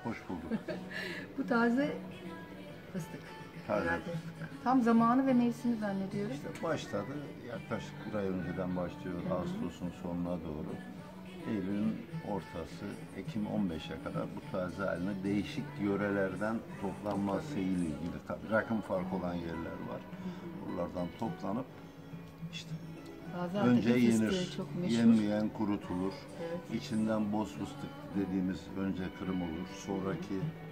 Hoş bulduk. Bu taze fıstık. Taze Herhalde. fıstık. Tam zamanı ve mevsimi zannediyorum. İşte başladı. Yaklaşık bir ay önceden başlıyor. Ağustos'un sonuna doğru. Eylül'ün ortası, Ekim 15'e kadar bu taze haline değişik yörelerden toplanması ile ilgili. Tabii rakım farkı olan yerler var. Buralardan toplanıp işte önce Gaziantep'in yenir, fıstığı çok meşhur. yenmeyen kurutulur. Evet. İçinden boz fıstık dediğimiz önce kırım olur. Sonraki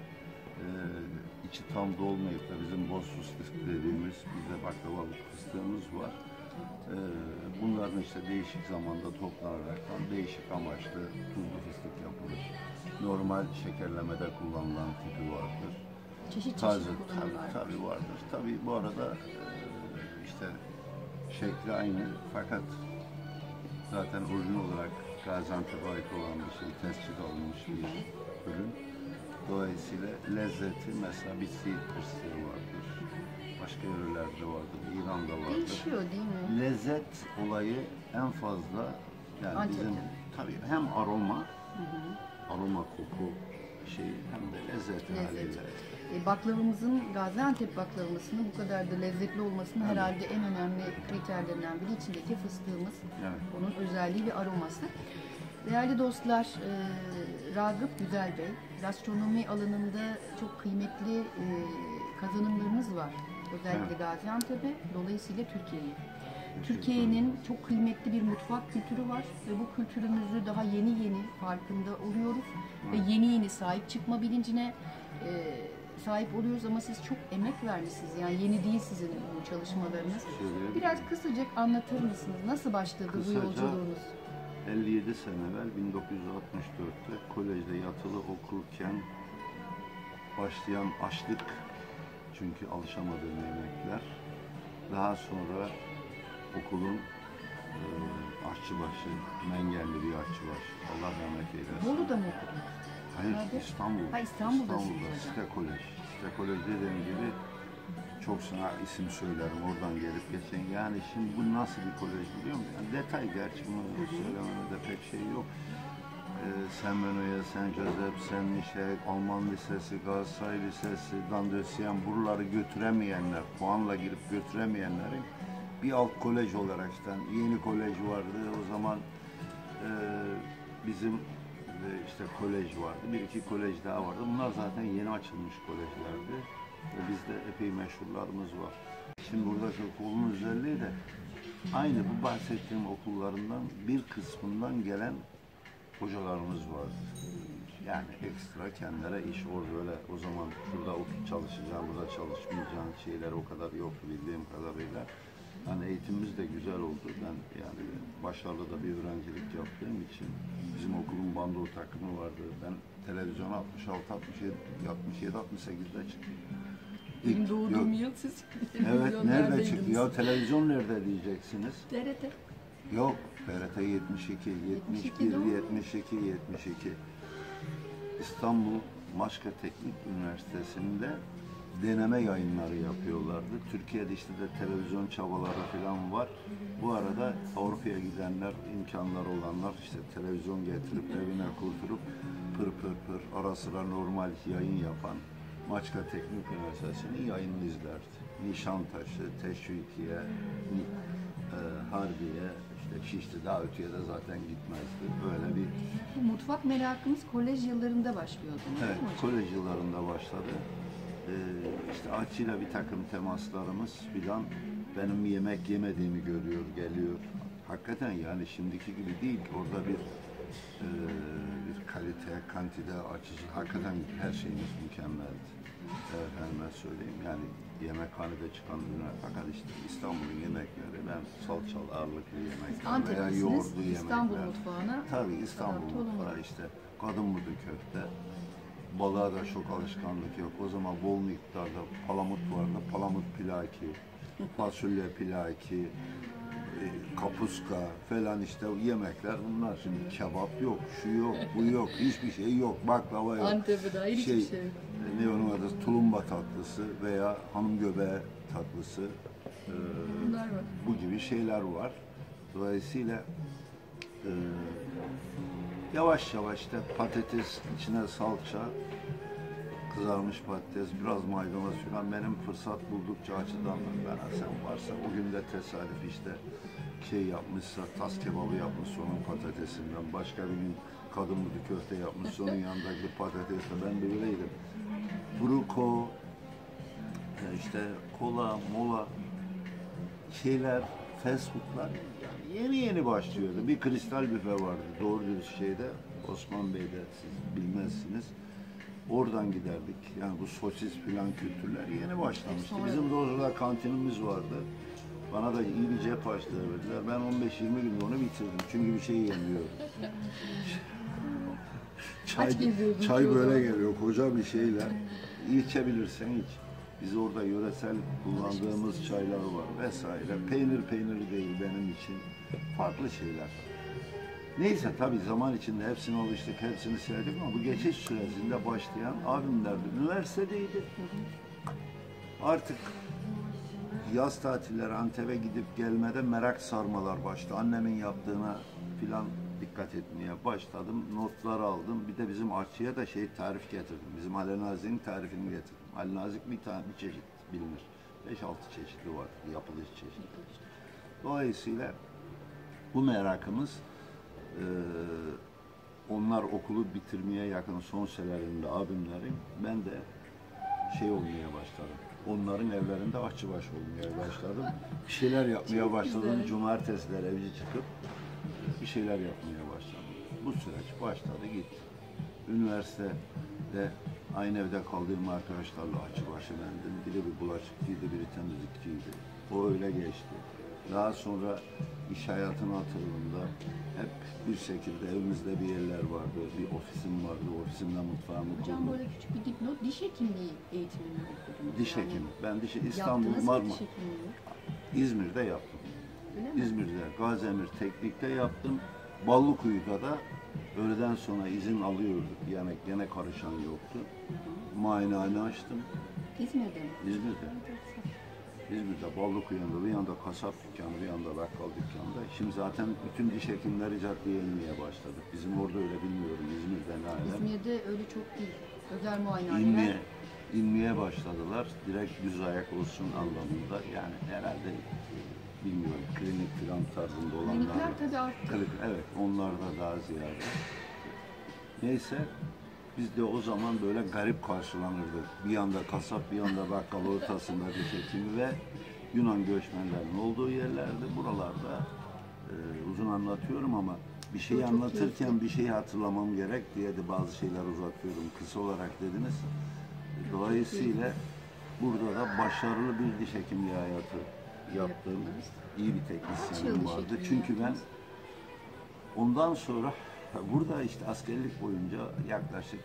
içi tam dolmayıp da bizim boz fıstık dediğimiz bizde baklavalık fıstığımız var. Bunların işte değişik zamanda toplanarak değişik amaçlı tuzlu fıstık yapılır. Normal şekerlemede kullanılan tipi vardır. Çeşit Taze kullanımlar. tabii vardır. Tabii bu arada işte şekli aynı fakat zaten orijinal olarak Gaziantep'e ait olan bir şey, tescil alınmış bir ürün. Dolayısıyla lezzeti mesela bir Siirt fıstığı vardır. Başka yörelerde vardır, İran'da vardır. Değişiyor değil mi? Lezzet olayı en fazla yani Antep'te. bizim tabii hem aroma koku şeyi hem de lezzeti haliyle. Baklavamızın, Gaziantep baklavasının bu kadar da lezzetli olmasının herhalde en önemli kriterlerinden biri içindeki fıstığımız. Evet. Onun özelliği ve aroması. Değerli dostlar, Ragıp Güzel Bey, gastronomi alanında çok kıymetli kazanımlarınız var. Özellikle Gaziantep'e, dolayısıyla Türkiye'ye. Türkiye'nin çok kıymetli bir mutfak kültürü var ve bu kültürümüzü daha yeni farkında oluyoruz ve yeni sahip çıkma bilincine sahip oluyoruz ama siz çok emek vermişsiniz. Yani yeni değil sizin bu çalışmalarınız. Biraz kısaca anlatır mısınız? Nasıl başladı bu yolculuğunuz? 57 sene evvel 1964'te kolejde yatılı okurken başlayan açlık, çünkü alışamadığım yemekler. Daha sonra okulun aşçıbaşı, Mengenli bir aşçıbaşı, Allah rahmet eylesin. Bolu'da mı okudunuz? Hayır, Nerede? İstanbul'da. Ha, İstanbul'da. Site Kolej. Site Kolej dediğim gibi çok sana isim söylerim oradan gelip geçen. Yani şimdi bu nasıl bir kolej biliyor musun? Yani detay gerçi bunu söylememde pek şey yok. Saint Benoît, Saint Joseph, Saint Michel, Alman Lisesi, Galatasaray Lisesi, Dandösyen buraları götüremeyenler, puanla girip götüremeyenlerin bir alt kolej olarak işte yeni kolej vardı. O zaman bizim işte kolej vardı. Bir iki kolej daha vardı. Bunlar zaten yeni açılmış kolejlerdi. Ve bizde epey meşhurlarımız var. Şimdi buradaki okulun özelliği de aynı bu bahsettiğim okullarından bir kısmından gelen hocalarımız vardı. Yani ekstra kendileri iş böyle o zaman şurada oturup çalışacağım, burada çalışmayacağım şeyler o kadar yoktu bildiğim kadarıyla. Yani eğitimimiz de güzel oldu. Ben yani başarılı da bir öğrencilik yaptığım için bizim okulun bando takımı vardı. Ben televizyona 66, 67, 67, 68'de çıktım. Benim doğduğum yıl siz Evet, nerede çıktı? Ya televizyon nerede diyeceksiniz? TRT. Yok, TRT 72, 71, 72, 72. İstanbul Maçka Teknik Üniversitesi'nde deneme yayınları yapıyorlardı. Türkiye'de işte de televizyon çabaları falan var. Bu arada Avrupa'ya gidenler, imkanları olanlar işte televizyon getirip evine kurdurup pır ara sıra normal yayın yapan Maçka Teknik Üniversitesi'nin yayınını izlerdi. Nişantaşı, Teşvikiye, Harbiye, işte Şişli, daha öteye de zaten gitmezdi. Böyle bir... Mutfak merakımız kolej yıllarında başlıyordu. Evet, kolej yıllarında başladı. İşte aşçıyla bir takım temaslarımız filan benim yemek yemediğimi görüyor, geliyor. Hakikaten yani şimdiki gibi değil. Orada bir kalite, kantite, açıcı, hakikaten her şeyimiz mükemmeldi. Efendime söyleyeyim yani yemekhanede çıkan ürünler fakat işte İstanbul'un yemekleri ben salçalı ağırlıklı yemekler veya yoğurtlu yemekler. İstanbul mutfağına. Tabii İstanbul mutfağı işte kadın budu köfte. Balığa da çok alışkanlık yok. O zaman bol miktarda palamut vardı. Palamut pilaki, fasulye pilaki, kapuska falan işte yemekler bunlar. Şimdi kebap yok, şu yok, bu yok, hiçbir şey yok. Baklava yok. Antep'e dair hiçbir şey yok. Ne onun adı? Tulumba tatlısı veya hanım göbeği tatlısı. Bunlar var. Bu gibi şeyler var. Dolayısıyla yavaş yavaş işte patates içine salça, kızarmış patates, biraz maydanoz falan. Benim fırsat buldukça açıdan ben sen varsa o gün de tesadüf işte şey yapmışsa, tas kebabı yapmış onun patatesinden, başka bir gün kadın budu köfte yapmış onun yanındaki patatesle. Ben de öyleydim. Bruko, işte kola, mola şeyler, fast foodlar yani yeni başlıyordu. Bir kristal büfe vardı doğru dürüst şeyde, Osman Bey'de, siz bilmezsiniz. Oradan giderdik. Yani bu sosis filan kültürler yeni başlamıştı. Bizim de orada kantinimiz vardı. Bana da iyi bir cep açtığı verdiler. Ben 15-20 günde onu bitirdim. Çünkü bir şey yemiyorum. Çay böyle geliyor koca bir şeyle. İçebilirsen iç. Biz orada yöresel kullandığımız çaylar var vesaire. Peynir değil benim için. Farklı şeyler. Neyse tabii zaman içinde hepsine alıştık, hepsini sevdik ama bu geçiş sürecinde başlayan abimler de üniversitedeydi. Artık yaz tatilleri Antep'e gidip gelmede merak sarmalar başladı. Annemin yaptığına filan dikkat etmeye başladım. Notlar aldım. Bir de bizim aşçıya da tarif getirdim. Bizim Ali Nazik'in tarifini getirdim. Ali Nazik bir çeşit bilinir. 5-6 çeşidi var, yapılış çeşidi. Dolayısıyla bu merakımız onlar okulu bitirmeye yakın son senelerinde abimlerin, ben de olmaya başladım. Onların evlerinde aşçıbaş olmaya başladım. Bir şeyler yapmaya başladım. Cumartesiler evci çıkıp bir şeyler yapmaya başladım. Bu süreç başladı gitti. Üniversitede aynı evde kaldığım arkadaşlarla aşçıbaşı bendim. Biri bir bulaşıkçıydı, biri temizlikçiydi. O öyle geçti. Daha sonra iş hayatına atıldığımda hep bir şekilde evimizde bir yerler vardı, bir ofisim vardı, ofisimden mutfağımı kurdum. Hocam böyle küçük bir dipnot, diş hekimliği eğitimini okudunuz. Diş hekimi. Ben İstanbul, Marmara, İzmir'de yaptım. İzmir'de, Gaziemir Teknik'te yaptım. Ballıkuyu'da da öğleden sonra izin alıyorduk. Yani gene karışan yoktu. Muayenehane açtım. İzmir'de mi? İzmir'de. İzmir'de Ballıkuyu'nda bir yanda kasap dükkanı, bir yanda bakkal dükkanı. Şimdi zaten bütün diş hekimleri caddeye inmeye başladık. Bizim orada öyle bilmiyorum. İzmir'de ne alem. İzmir'de öyle çok değil. Özel muayenehaneler. İnmeye başladılar. Direkt düz ayak olsun anlamında. Yani herhalde bilmiyorum klinik falan tarzında olanlar. Klinikler tabii arttı. Evet, onlar da daha ziyade. Neyse, biz de o zaman böyle garip karşılanırdık. Bir yanda kasap, bir yanda bakkal ortasında diş hekimi ve Yunan göçmenlerin olduğu yerlerde, buralarda uzun anlatıyorum ama bir şeyi anlatırken bir şeyi hatırlamam gerek diye de bazı şeyler uzatıyorum. Kısa olarak dediniz. Dolayısıyla burada da başarılı bir diş hekimliği hayatı yaptığım iyi bir teknisyenim vardı. Çünkü ben ondan sonra burada işte askerlik boyunca yaklaşık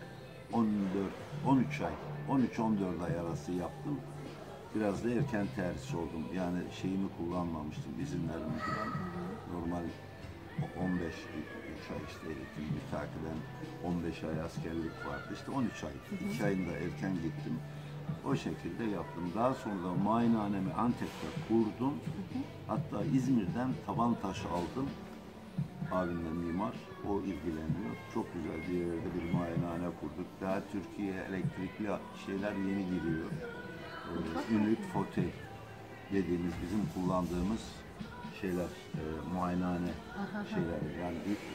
13 ay, 13-14 ay arası yaptım. Biraz da erken terhis oldum. Yani şeyimi kullanmamıştım, izinlerimi falan. Normal 15 ay işte eğitim, mütakiben 15 ay askerlik vardı. İşte 13 ay, 2 ayında erken gittim. O şekilde yaptım. Daha sonra da muayenehanemi Antep'te kurdum. Hatta İzmir'den taban taşı aldım. Abimle mimar, o ilgileniyor. Çok güzel bir yerde bir muayenehane kurduk. Daha Türkiye'ye elektrikli şeyler yeni giriyor. Ünlük fote dediğimiz bizim kullandığımız şeyler, muayenehane şeyler. Yani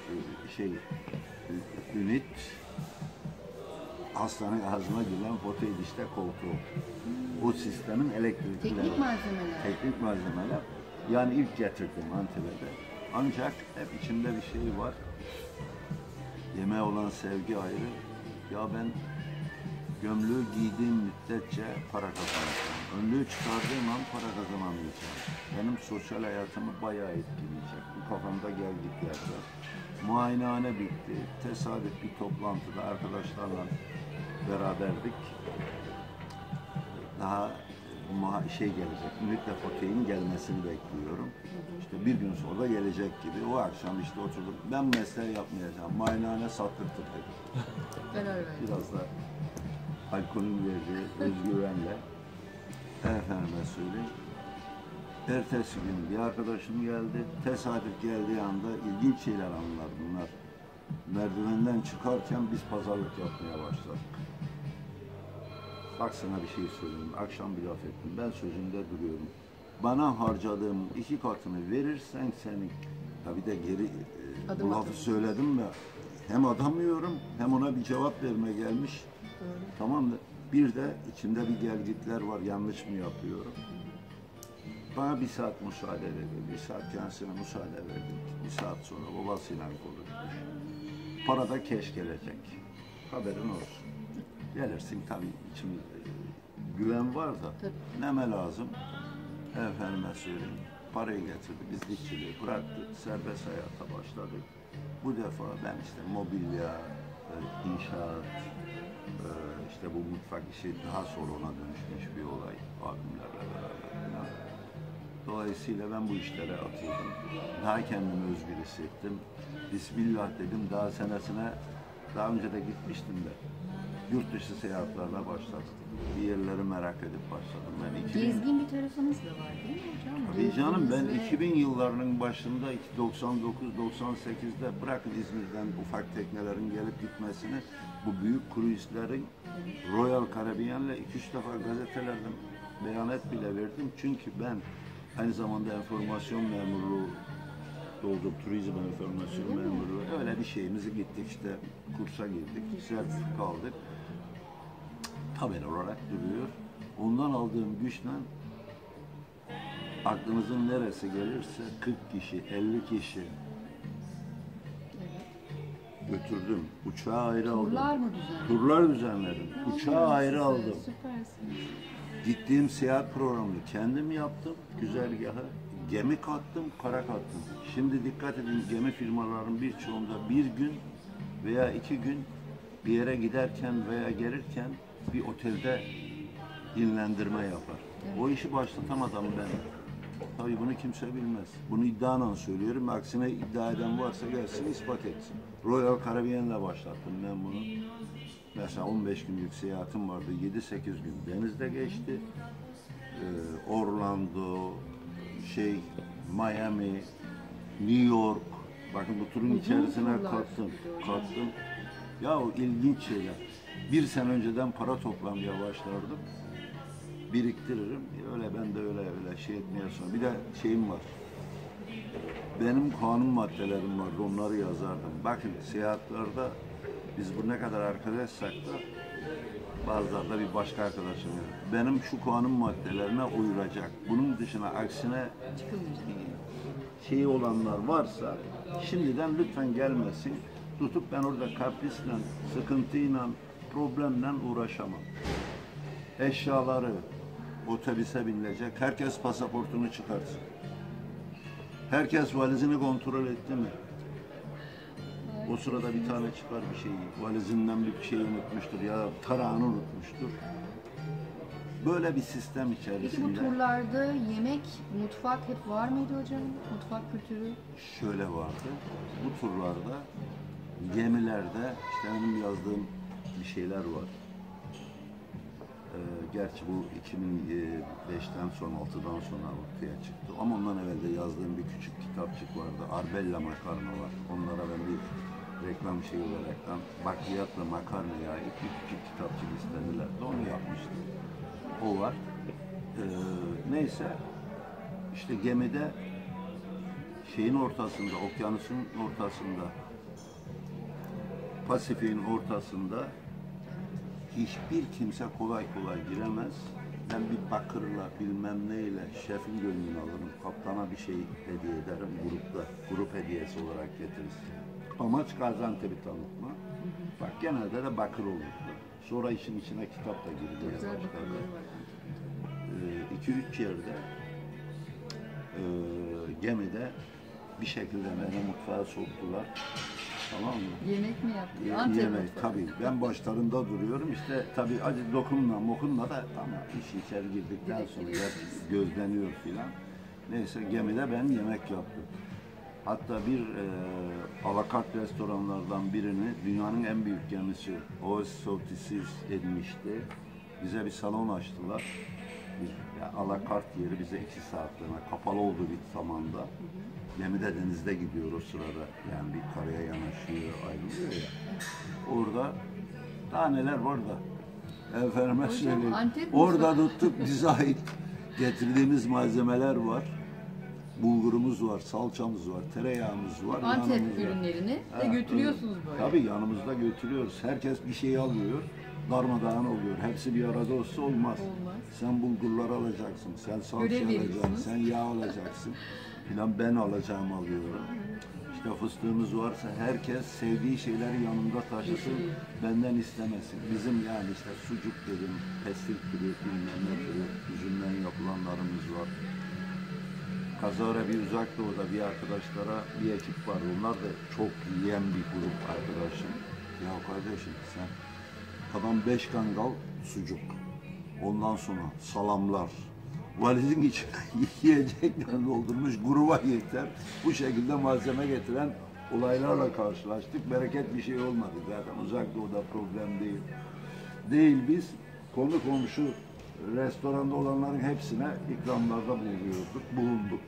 ünit hastanın ağzına giren fote dişte koltuğu. Bu sistemin elektrikli. Teknik malzemeler. Yani ilk getirdim Antep'e. Ancak hep içimde bir şey var. Yemeğe olan sevgi ayrı. Ya ben gömleği giydiğim müddetçe para kazanacağım. Önlüğü çıkardığım an para kazanamayacağım. Benim sosyal hayatımı bayağı etkileyecek. Bu kafamda geldiklerde. Muayenehane bitti. Tesadüf bir toplantıda arkadaşlarla beraberdik. Daha gelecek, ünite foteğin gelmesini bekliyorum. İşte bir gün sonra gelecek gibi. O akşam işte oturdum. Ben mesleği yapmayacağım. Muayenehane sattırtırdık. Biraz da alkolün verdiği özgüvenle. Efendime söyleyeyim. Ertesi gün bir arkadaşım geldi. Tesadüf geldiği anda ilginç şeyler anlar bunlar. Merdivenden çıkarken biz pazarlık yapmaya başladık. Bak sana bir şey söyleyeyim. Akşam bir laf ettim. Ben sözümde duruyorum. Bana harcadığım 2 katını verirsen senin. Tabii de geri Adım bu lafı adım. söyledim ya. Hem adamıyorum hem ona bir cevap verme gelmiş. Tamam mı? Bir de içimde bir gelgitler var. Yanlış mı yapıyorum? Bana 1 saat müsaade dedi. 1 saat kendisine müsaade verdim. 1 saat sonra babasıyla konuşmuş. Para da keş gelecek. Haberin olsun. Gelirsin tabii içimizde güven var da Tabii. neme lazım? Efendime söyleyeyim. Parayı getirdi, biz dikçiliği bıraktık, serbest hayata başladık. Bu defa ben işte mobilya, inşaat, işte bu mutfak işi daha sonra ona dönüşmüş bir olay abimlerle beraber falan. Dolayısıyla ben bu işlere atıldım. Daha kendimi özgür hissettim. Bismillah dedim, daha senesine, daha önce de gitmiştim de. Yurt dışı seyahatlerine başladım. Bir yerleri merak edip başladım. Ben 2000... Gezgin bir tarafınız da var değil mi hocam? Tabii canım, ben Gezginiz ve- 2000 yıllarının başında 99-98'de bırakın İzmir'den ufak teknelerin gelip gitmesini, bu büyük kruzlerin Royal Caribbean'le 2-3 defa gazetelerden beyanet bile verdim. Çünkü ben aynı zamanda enformasyon memurluğu oldum, turizm enformasyon memurluğu. Öyle bir şeyimizi gittik işte, kursa girdik, sertifika aldık. Tabel olarak duruyor. Ondan aldığım güçle aklınızın neresi gelirse 40 kişi, 50 kişi götürdüm. Uçağı ayrı aldım. Turlar mı düzenlediniz? Turlar düzenledim. Uçağı ayrı aldım. Süpersiniz. Gittiğim seyahat programını kendim yaptım. Güzergahı gemi kattım, kara kattım. Şimdi dikkat edin, gemi firmaların birçoğunda bir gün veya 2 gün bir yere giderken veya gelirken bir otelde dinlendirme yapar. Evet. O işi başlatan adam benim. Tabii bunu kimse bilmez. Bunu iddiayla söylüyorum. Aksine iddia eden varsa gelsin ispat etsin. Royal Caribbean'la başlattım ben bunu. Mesela 15 günlük seyahatim vardı. 7-8 gün denizde geçti. Orlando, Miami, New York. Bakın bu turun Uzun içerisine turlar kattım. bir de hocam. Ya o ilginç şeyler. 1 sene önceden para toplamaya başlardım. Biriktiririm. Öyle ben de öyle şey etmeye sonra. Bir de şeyim var. Benim kanun maddelerim vardı. Onları yazardım. Bakın seyahatlerde biz bu ne kadar arkadaşsak da bazıları da bir başka arkadaşım var. Benim şu kanun maddelerine uyulacak. Bunun dışına aksine Çıkılmayacak. şeyi olanlar varsa şimdiden lütfen gelmesin. Tutup ben orada kaprisle, sıkıntıyla, problemle uğraşamam. Eşyaları otobüse binilecek. Herkes pasaportunu çıkarsın. Herkes valizini kontrol etti mi? O sırada bir tane çıkar bir şeyi. Valizinden bir şey unutmuştur ya tarağını unutmuştur. Böyle bir sistem Peki bu içerisinde turlarda yemek, mutfak hep var mıydı hocam? Mutfak kültürü? şöyle vardı. Bu turlarda gemilerde işte benim yazdığım bir şeyler var. Gerçi bu 2005'ten sonra, 6'dan sonra ortaya çıktı. Ama ondan evvel de yazdığım bir küçük kitapçık vardı. Arbella makarna var. Onlara ben bir reklam şeyi olaraktan bakliyatla makarnaya ait bir küçük kitapçık istediler. Onu yapmıştım. O var. Neyse işte gemide şeyin ortasında, okyanusun ortasında, Pasifik'in ortasında hiçbir kimse kolay kolay giremez. Ben bir bakırla bilmem neyle şefin gönlünü alırım. Kaptana bir şey hediye ederim grupta. Grup hediyesi olarak getiririz. Amaç Gaziantep'i tanıtma. Bak genelde de bakır olurdu. Sonra işin içine kitap da girmeye Güzel başladı. bakımları var. 2-3 yerde gemide bir şekilde beni mutfağa soktular. Tamam mı? Yemek mi yaptın? Antep Yemek mutfağı. tabii. Ben başlarında duruyorum. İşte tabii acı mokunla da ama iş içeri girdikten Direkt sonra giriyorsunuz. gözleniyor filan. Neyse gemide ben yemek yaptım. Hatta bir alakart restoranlardan birini dünyanın en büyük gemisi OS Sotisis edmişti. Bize bir salon açtılar. Alakart yeri bize 2 saatliğine kapalı olduğu bir zamanda. Gemide denizde gidiyor o sırada. Yani bir karaya yanaşıyor, ayrılıyor ya. Orada daha neler var da. Efendime söyleyeyim. Antep Orada mutfağı. tuttuk, bize ait getirdiğimiz malzemeler var. Bulgurumuz var, salçamız var, tereyağımız var. Antep yanımızda. ürünlerini Ha, de götürüyorsunuz böyle. Tabii yanımızda götürüyoruz. Herkes bir şey alıyor. Darmadağın oluyor. Hepsi bir arada olsa olmaz. Olmaz. Sen bulgurlar alacaksın, sen salça Görev alacaksın, veriyorsunuz. sen yağ alacaksın. Filan ben alacağım alıyorum. İşte fıstığımız varsa herkes sevdiği şeyleri yanında taşısın, benden istemesin. Bizim yani işte sucuk dedim, pestil türü, bilmem ne türü, üzümden yapılanlarımız var. Kazara bir uzak doğuda bir arkadaşlara bir ekip var. Onlar da çok yiyen bir grup arkadaşım. Ya kardeşim sen adam 5 kangal sucuk. Ondan sonra salamlar. Valizin içine yiyecekler doldurmuş gruba yeter. Bu şekilde malzeme getiren olaylarla karşılaştık. Bereket bir şey olmadı zaten. Uzak doğuda problem değil. Değil biz konu komşu restoranda olanların hepsine ikramlarda bulunduk.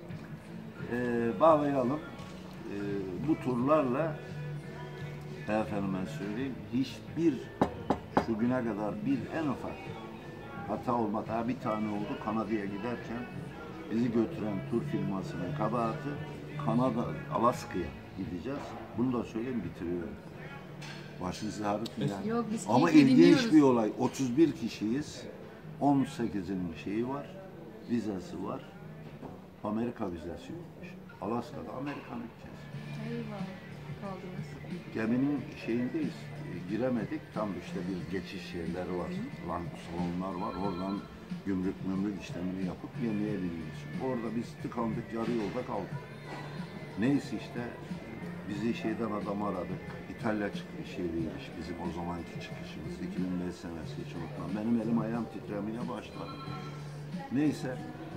Bağlayalım. Bu turlarla efendime söyleyeyim hiçbir şu güne kadar bir en ufak hata olmadı. Ha, bir tane oldu Kanada'ya giderken bizi götüren tur firmasının kabahati Kanada, Alaska'ya gideceğiz. Bunu da söyleyeyim bitiriyorum. Başınızı ağrıtmayın. Yok, biz Ama keyifle ilginç dinliyoruz. bir olay. 31 kişiyiz. 18'in şeyi var. Vizesi var. Amerika vizesi yokmuş. Alaska'da Amerikan gideceğiz. Eyvah. Kaldınız. Geminin şeyindeyiz. Giremedik. Tam işte bir geçiş yerleri var. Salonlar var. Oradan gümrük işlemini yapıp gemiye biniyoruz. Orada biz tıkandık. Yarı yolda kaldık. Neyse işte bizi şeyden adam aradık. İtalya şeyiymiş bizim o zamanki çıkışımız. 2005 senesi hiç unutmam. Benim elim ayağım titremeye başladı. Neyse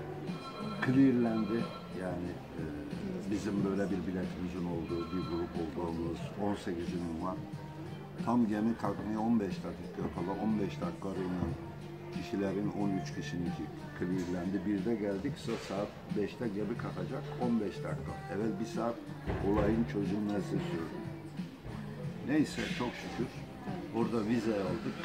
clearlendi. Yani bizim böyle bir biletimizin olduğu bir grup olduğumuz 18'inin var. Tam gemi kalkmaya 15 dakika kala 15 dakikayla kişilerin 13 kişinin clearlendi. Bir de geldik saat 5'te gemi kalkacak 15 dakika. Evet bir saat olayın çözülmesi sürdü. Neyse çok şükür orada vize aldık.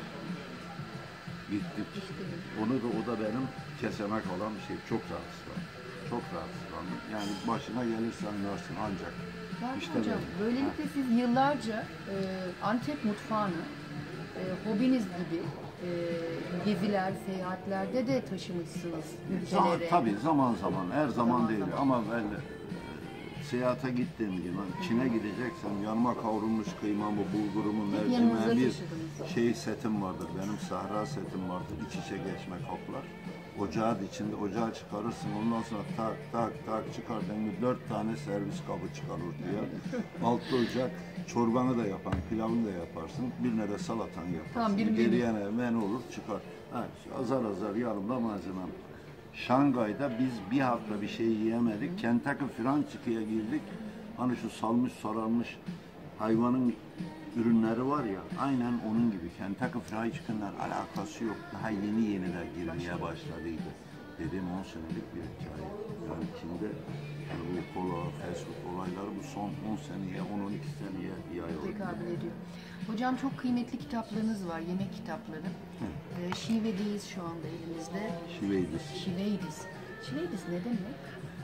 Gittik. Onu da o da benim keseme kalan bir şey. Çok rahatsızlandım. Çok rahatsızlandım. Yani başına gelirse anlarsın ancak. İşte hocam, böylelikle siz yıllarca Antep mutfağını hobiniz gibi geziler, seyahatlerde de taşımışsınız ülkelere. Tabii zaman zaman, her zaman değil ama ben seyahate gittiğim gibi Çin'e gideceksem yanıma kavrulmuş kıymamı, bulgurumu, mercimeği bir şey setim vardır. Benim sahra setim vardır. İç içe geçme kaplar. Ocağın içinde ocağı çıkarırsın. Ondan sonra tak tak tak çıkar. 4 tane servis kabı çıkar ortaya. Altta ocak. Çorbanı da yapan, pilavını da yaparsın. Birine de salatan yaparsın. Tamam, Geriye men olur çıkar. Ha, azar azar yanımda malzemem. Şangay'da biz bir hafta bir şey yiyemedik. Kentucky Fried Chicken'e girdik. Hani şu salmış sararmış hayvanın ürünleri var ya, aynen onun gibi. Kentucky Fried Chicken'la alakası yok. Daha yeni de girmeye başladıydı. Dedim 10 senelik bir hikaye. Yani Çin'de yani bu kola, fast food olayları bu son 10 seneye, 10-12 seneye yayıldı. Tekabül ediyor. Hocam çok kıymetli kitaplarınız var, yemek kitapları. Şive'deyiz şu anda elimizde. Şiveydiz. Şiveydiz ne demek?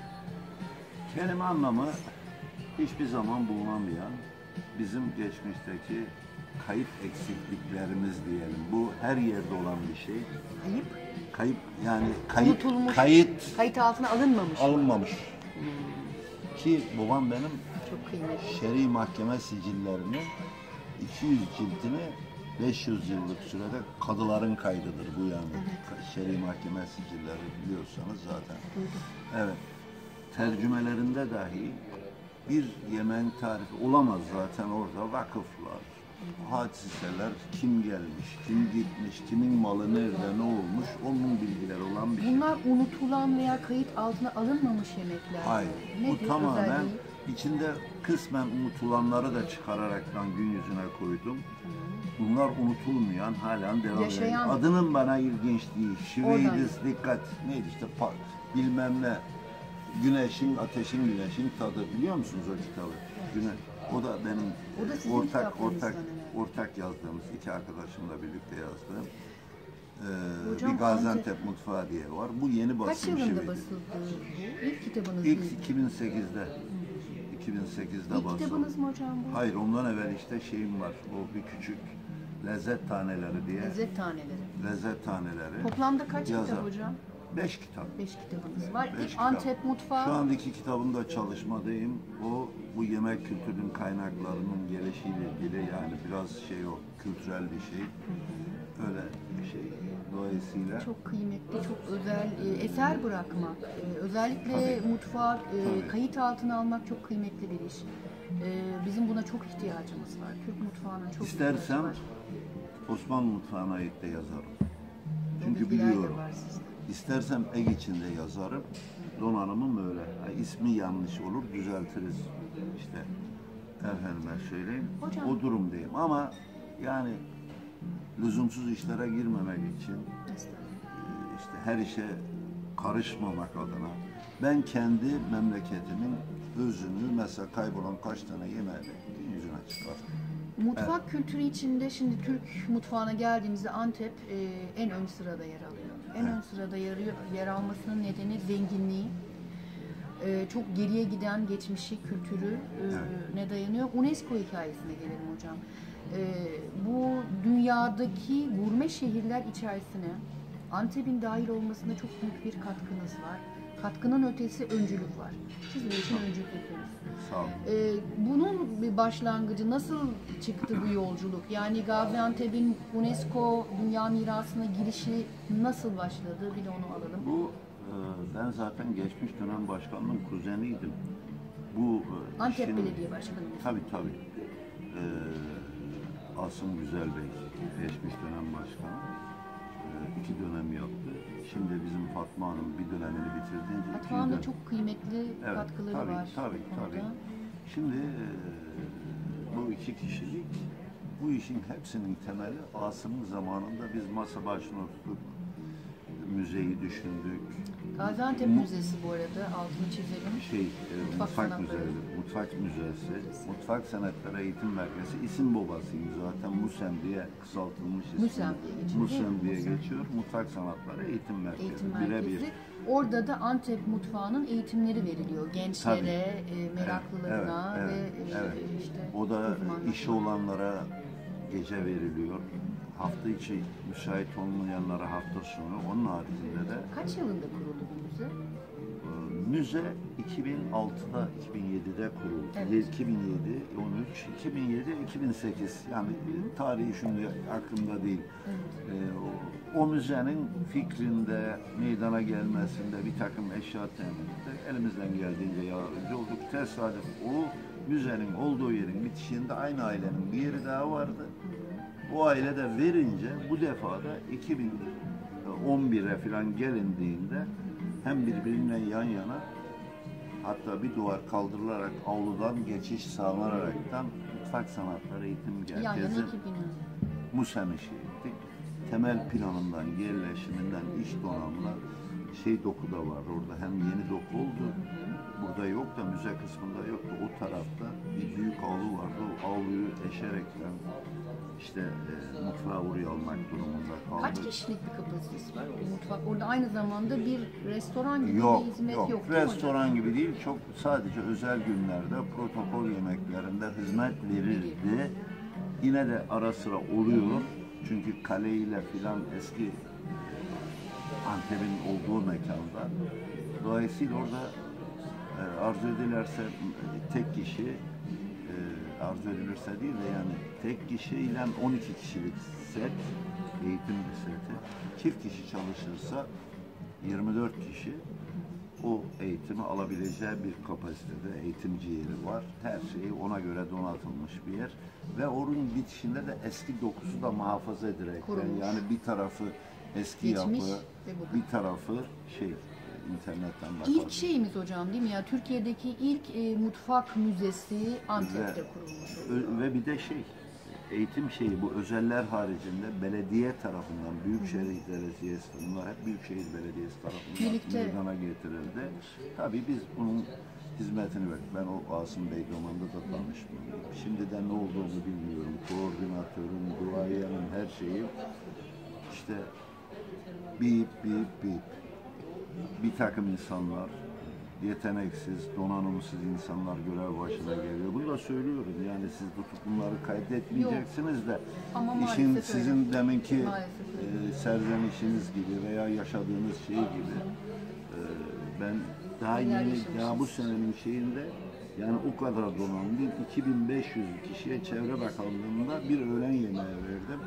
Kelime anlamı hiçbir zaman bulunamayan, bizim geçmişteki kayıp eksikliklerimiz diyelim. Bu her yerde olan bir şey. Kayıp? Kayıp yani Unutulmuş. Kayıt altına alınmamış. Alınmamış. Ki babam benim Çok kıymetli. şer'i mahkeme sicillerini 200 ciltini 500 yıllık sürede kadıların kaydıdır bu yani. Evet. Şer'i mahkeme sicilleri biliyorsanız zaten. Duydum. Evet. Tercümelerinde dahi bir yemeğin tarifi olamaz zaten orada. Vakıflar, hadiseler, kim gelmiş, kim gitmiş, kimin malı nerede, ne olmuş, onun bilgileri olan bir şey. Bunlar unutulan veya kayıt altına alınmamış yemekler. Hayır. Nedir Bu tamamen özelliği? içinde kısmen unutulanları da çıkararaktan gün yüzüne koydum. Bunlar unutulmayan, halen devam ediyor. Yaşayan. Adının bana ilginçliği, Şiveydiz, dikkat, neydi işte bilmem ne, güneşin tadı, biliyor musunuz o kitabı? O da benim O da sizin ortak kitaplarınızdan herhalde. ortak yazdığımız, iki arkadaşımla birlikte yazdığım. Hocam, bir Gaziantep mutfağı diye var. Bu yeni Kaç basım yılında şiviydi. basıldı bu? İlk kitabınız İlk mıydı? 2008'de. 2008'de İlk basıldı. kitabınız mı hocam bu? Hayır, ondan evvel işte şeyim var. O bir küçük lezzet taneleri diye. Lezzet taneleri. Lezzet taneleri. Toplamda kaç Yazar. kitap hocam? 5 kitap. 5 kitabınız var. Beş İlk kitap. Antep mutfağı. Şu anda 2 kitabımda çalışmadayım. Bu yemek kültürünün kaynaklarının gelişiyle ilgili, yani biraz şey, o kültürel bir şey. Öyle bir şey. Dolayısıyla Çok kıymetli, çok özel eser bırakmak, özellikle Tabii. mutfağı Tabii. kayıt altına almak çok kıymetli bir iş. Bizim buna çok ihtiyacımız var. Türk mutfağına çok İstersem ihtiyacı var. Osmanlı mutfağına ait de yazarım. O Çünkü bilgiler de biliyorum. var sizde. İstersem Ege içinde yazarım. Donanımım öyle. İsmi yanlış olur, düzeltiriz. İşte efendime söyleyeyim. Hocam. O durumdayım. Ama yani lüzumsuz işlere girmemek için, işte her işe karışmamak adına ben kendi memleketimin özünü, mesela kaybolan kaç tane yemeği yüzüne çıkarttım. Mutfak kültürü içinde şimdi Türk mutfağına geldiğimizde Antep en ön sırada yer alıyor. En ön sırada yer almasının nedeni zenginliği. Çok geriye giden geçmişi, kültürü ne dayanıyor? UNESCO hikayesine gelelim hocam. Bu dünyadaki gurme şehirler içerisine Antep'in dahil olmasında çok büyük bir katkınız var. Katkının ötesi öncülük var. Siz bu işin öncülüsünüz. Sağ olun. Bunun bir başlangıcı nasıl çıktı bu yolculuk? Yani Gaziantep'in UNESCO Dünya Mirası'na girişi nasıl başladı? Bir de onu alalım. Bu ben zaten geçmiş dönem başkanının kuzeniydim. Bu Antep işin- Belediye Başkanı. Tabii. Asım Güzel Bey, geçmiş dönem başkanı. 2 dönem yaptı. Şimdi bizim Fatma Hanım bir dönemini bitirdiğince Fatma Hanım da çok kıymetli katkıları var. Tabii. bu konuda. Şimdi bu 2 kişilik, bu işin hepsinin temeli Asım'ın zamanında biz masa başına oturduk, müzeyi düşündük. Gaziantep Müzesi bu arada altını çizelim. Mutfak sanatları. müzesi, mutfak müzesi, mutfak sanatları eğitim merkezi, isim babasıyım zaten, MUSEM diye kısaltılmış ismi. MUSEM diye geçiyor, MUSEM değil mi? diye MUSEM. geçiyor. Mutfak sanatları eğitim merkezi. Eğitim Birebir. merkezi. Orada da Antep mutfağının eğitimleri veriliyor. Gençlere, meraklılarına ve işte O da uzmanlara. işi olanlara gece veriliyor. Hafta içi müsait olmayanlara hafta sonu. Onun haricinde de Kaç yılında kuruldu bu müze? müze 2006'da, 2007'de kuruldu. Evet. 2007, 13, 2007, 2008. Yani tarihi şimdi aklımda değil. O müzenin fikrinde, meydana gelmesinde bir takım eşya temininde elimizden geldiğince yardımcı olduk. Tesadüf o müzenin olduğu yerin bitişiğinde aynı ailenin bir yeri daha vardı. O aile de verince bu defa da 2011'e falan gelindiğinde hem birbirine yan yana, hatta bir duvar kaldırılarak avludan geçiş sağlanaraktan mutfak sanatları eğitim Yan yana merkezi 2000 yıl. MUSEM işi ettik. Temel planından, yerleşiminden, iş donanımına doku da var orada. Hem yeni doku oldu. Burada yok da, müze kısmında yoktu. O tarafta bir büyük avlu vardı. O avluyu eşerekten işte mutfağı oraya almak durumunda kaldık. Kaç kişilik bir kapasitesi var o mutfak? Orada aynı zamanda bir restoran gibi Yok, bir hizmet yok. değil mi Restoran hocam? gibi değil. Çok sadece özel günlerde protokol yemeklerinde hizmet verildi. Yine de ara sıra oluyor. Çünkü kale ile filan eski Antep'in olduğu mekanda. Dolayısıyla orada arzu edilerse tek kişi, arzu edilirse değil de yani tek kişiyle 12 kişilik set, eğitim bir seti. Çift kişi çalışırsa 24 kişi o eğitimi alabileceği bir kapasitede eğitimci yeri var. Her şeyi ona göre donatılmış bir yer. Ve onun bitişinde de eski dokusu da muhafaza ederek, Korunmuş. yani bir tarafı eski Geçmiş yapı, ve bugün. bir tarafı internetten İlk bakalım. şeyimiz hocam değil mi ya? Türkiye'deki ilk mutfak müzesi Antep'te kurulmuş. Ve bir de eğitim şeyi, bu özeller haricinde belediye tarafından, Büyükşehir Belediyesi, bunlar hep Büyükşehir Belediyesi tarafından Birlikte meydana getirildi. Tabii biz bunun hizmetini verdik. Ben o Asım Bey zamanında da tanışmıyorum. Şimdiden ne olduğunu bilmiyorum. Koordinatörüm, duayenim, her şeyim. İşte bip bip bip. Bir takım insanlar, yeteneksiz, donanımsız insanlar görev başına geliyor. Bunu da söylüyorum. Yani siz bunları kaydetmeyeceksiniz de Ama işin maalesef sizin öyle. deminki Maalesef serzenişiniz gibi veya yaşadığınız şey gibi ben daha Neler yeni, yaşamışız. daha bu senenin şeyinde yani o kadar donanımlı 2500 kişiye Çevre Bakanlığı'nda bir öğlen yemeği verdim.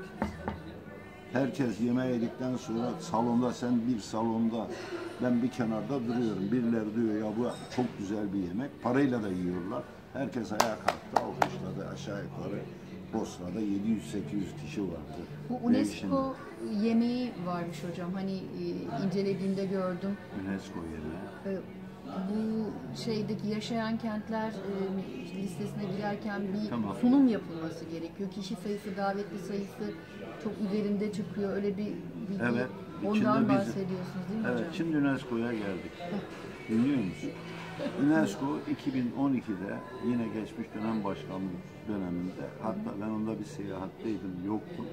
Herkes yemeği yedikten sonra salonda, sen bir salonda, ben bir kenarda duruyorum. Birileri diyor ya bu çok güzel bir yemek. Parayla da yiyorlar. Herkes ayağa kalktı, alkışladı. Aşağı yukarı Bosna'da 700-800 kişi vardı. Bu UNESCO yemeği varmış hocam. Hani incelediğimde gördüm. UNESCO yemeği. Bu şeydeki yaşayan kentler listesine girerken bir Tamam. sunum yapılması gerekiyor. Kişi sayısı, davetli sayısı çok üzerinde çıkıyor. Öyle bir bilgi. Evet. Ondan içinde bahsediyorsunuz değil mi evet, hocam? şimdi UNESCO'ya geldik. Biliyor musun? UNESCO 2012'de yine geçmiş dönem başkanlık döneminde, hatta ben onda bir seyahatteydim, yoktum.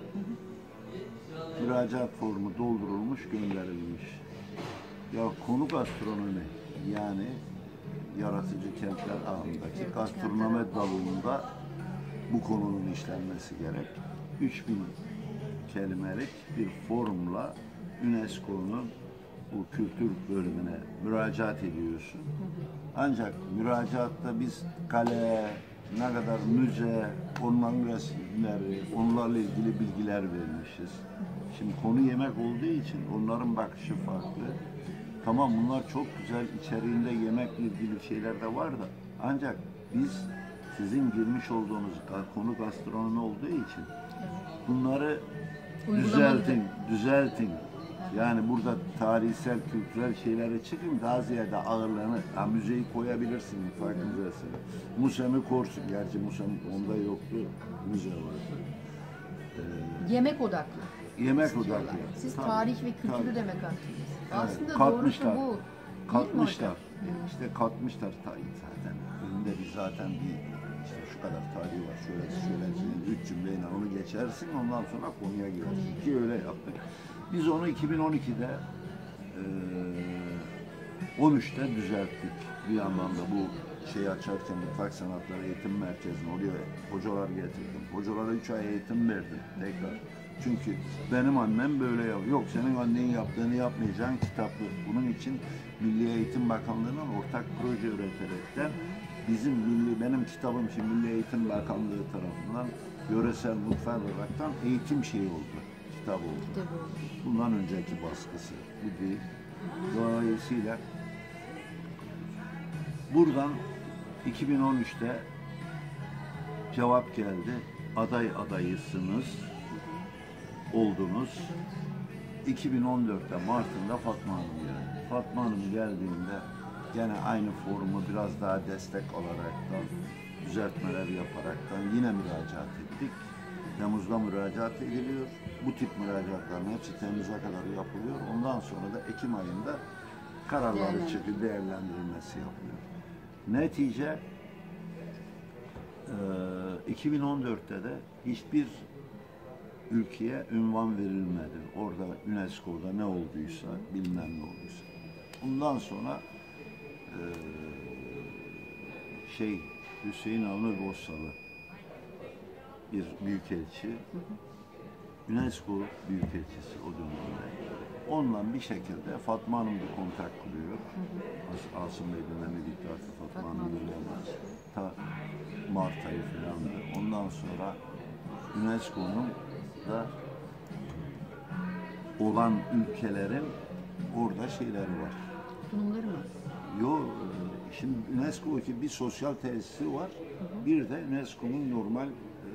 Müracaat formu doldurulmuş, gönderilmiş. Ya konu gastronomi, yani yaratıcı kentler ağındaki Yaratıcı gastronomi kentler. dalında bu konunun işlenmesi gerek. 3000 kelimelik bir formla UNESCO'nun bu kültür bölümüne müracaat ediyorsun. Ancak müracaatta biz kale, ne kadar müze, onların resimleri, onlarla ilgili bilgiler vermişiz. Şimdi konu yemek olduğu için onların bakışı farklı. Tamam, bunlar çok güzel, içeriğinde yemekle ilgili şeyler de var da ancak biz sizin girmiş olduğunuz konu gastronomi olduğu için bunları düzeltin. Yani burada tarihsel, kültürel şeylere çıkın, daha ziyade ağırlığını, müzeyi koyabilirsin, farkındasın. Musemi korsun, gerçi Musem onda yoktu, müze vardı. Yemek odaklı. Yemek istiyorlar. odaklı. Siz Tabii, tarih ve kültürü tabii. demek haklısınız. Evet, Aslında katmışlar. doğrusu bu. Katmışlar. İşte katmışlar zaten. Önünde bir zaten bir işte şu kadar tarihi var. Şöyle 3 cümleyle onu geçersin. Ondan sonra konuya girersin. Ki öyle yaptık. Biz onu 2012'de 13'te düzelttik. Bir yandan da bu şeyi açarken Mutfak Sanatları Eğitim Merkezi'ne oraya hocalar getirdim. Hocalara 3 ay eğitim verdim tekrar. Çünkü benim annem böyle yapıyor. Yok, senin annenin yaptığını yapmayacaksın, kitaplı. Bunun için Milli Eğitim Bakanlığı'nın ortak proje üreterekten benim kitabım için Milli Eğitim Bakanlığı tarafından yöresel mutfak olaraktan eğitim şeyi oldu. Kitap oldu. Bundan önceki baskısı bu değil. Dolayısıyla buradan 2013'te cevap geldi. Adayısınız, oldunuz. 2014'te Mart'ında Fatma Hanım geldi. Fatma Hanım geldiğinde gene aynı forumu biraz daha destek alaraktan, düzeltmeler yaparaktan yine müracaat ettik. Temmuz'da müracaat ediliyor. Bu tip müracaatların hepsi Temmuz'a kadar yapılıyor. Ondan sonra da Ekim ayında kararları çıkıp değerlendirilmesi yapılıyor. Netice 2014'te de hiçbir ülkeye ünvan verilmedi. Orada UNESCO'da ne olduysa, bilmem ne olduysa. Bundan sonra Hüseyin Avni Bossalı bir büyükelçi, UNESCO büyükelçisi o dönemde. Onunla bir şekilde Fatma Hanım bir kontak kuruyor. Asım Bey dönemi bitti artık, Fatma Hanım dönemi. Ta Mart ayı falandı. Ondan sonra UNESCO'nun da olan ülkelerin orada şeyleri var. Sunumları mı? Yok, şimdi UNESCO ki bir sosyal tesisi var. Bir de UNESCO'nun normal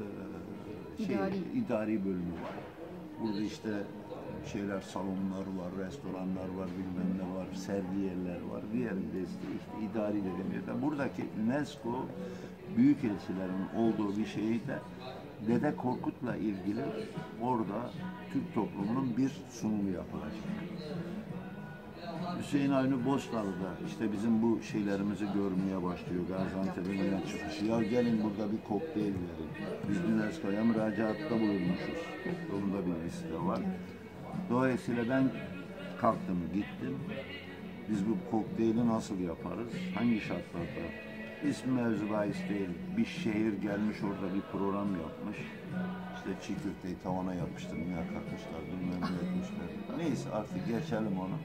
idari bölümü var. Burada işte salonlar var, restoranlar var, bilmem ne var, sergi yerler var. Diğerinde işte idari dediğim. Buradaki UNESCO büyükelçilerin olduğu bir şeyi de Dede Korkut'la ilgili orada Türk toplumunun bir sunumu yapılacak. Hüseyin Avni Bosnalı'da işte bizim bu şeylerimizi görmeye başlıyor. Gaziantep'in çıkışı. Ya gelin burada bir kokteyl verin. Biz UNESCO'ya müracaatta bulunmuşuz. Onda bir liste var. Dolayısıyla ben kalktım, gittim. Biz bu kokteyli nasıl yaparız? Hangi şartlarda? İsmi mevzu bahis değil. Bir şehir gelmiş orada bir program yapmış. İşte çiğ köfteyi tavana yapıştırmaya kalkmışlar, bilmem ne etmişler. Neyse artık geçelim onu.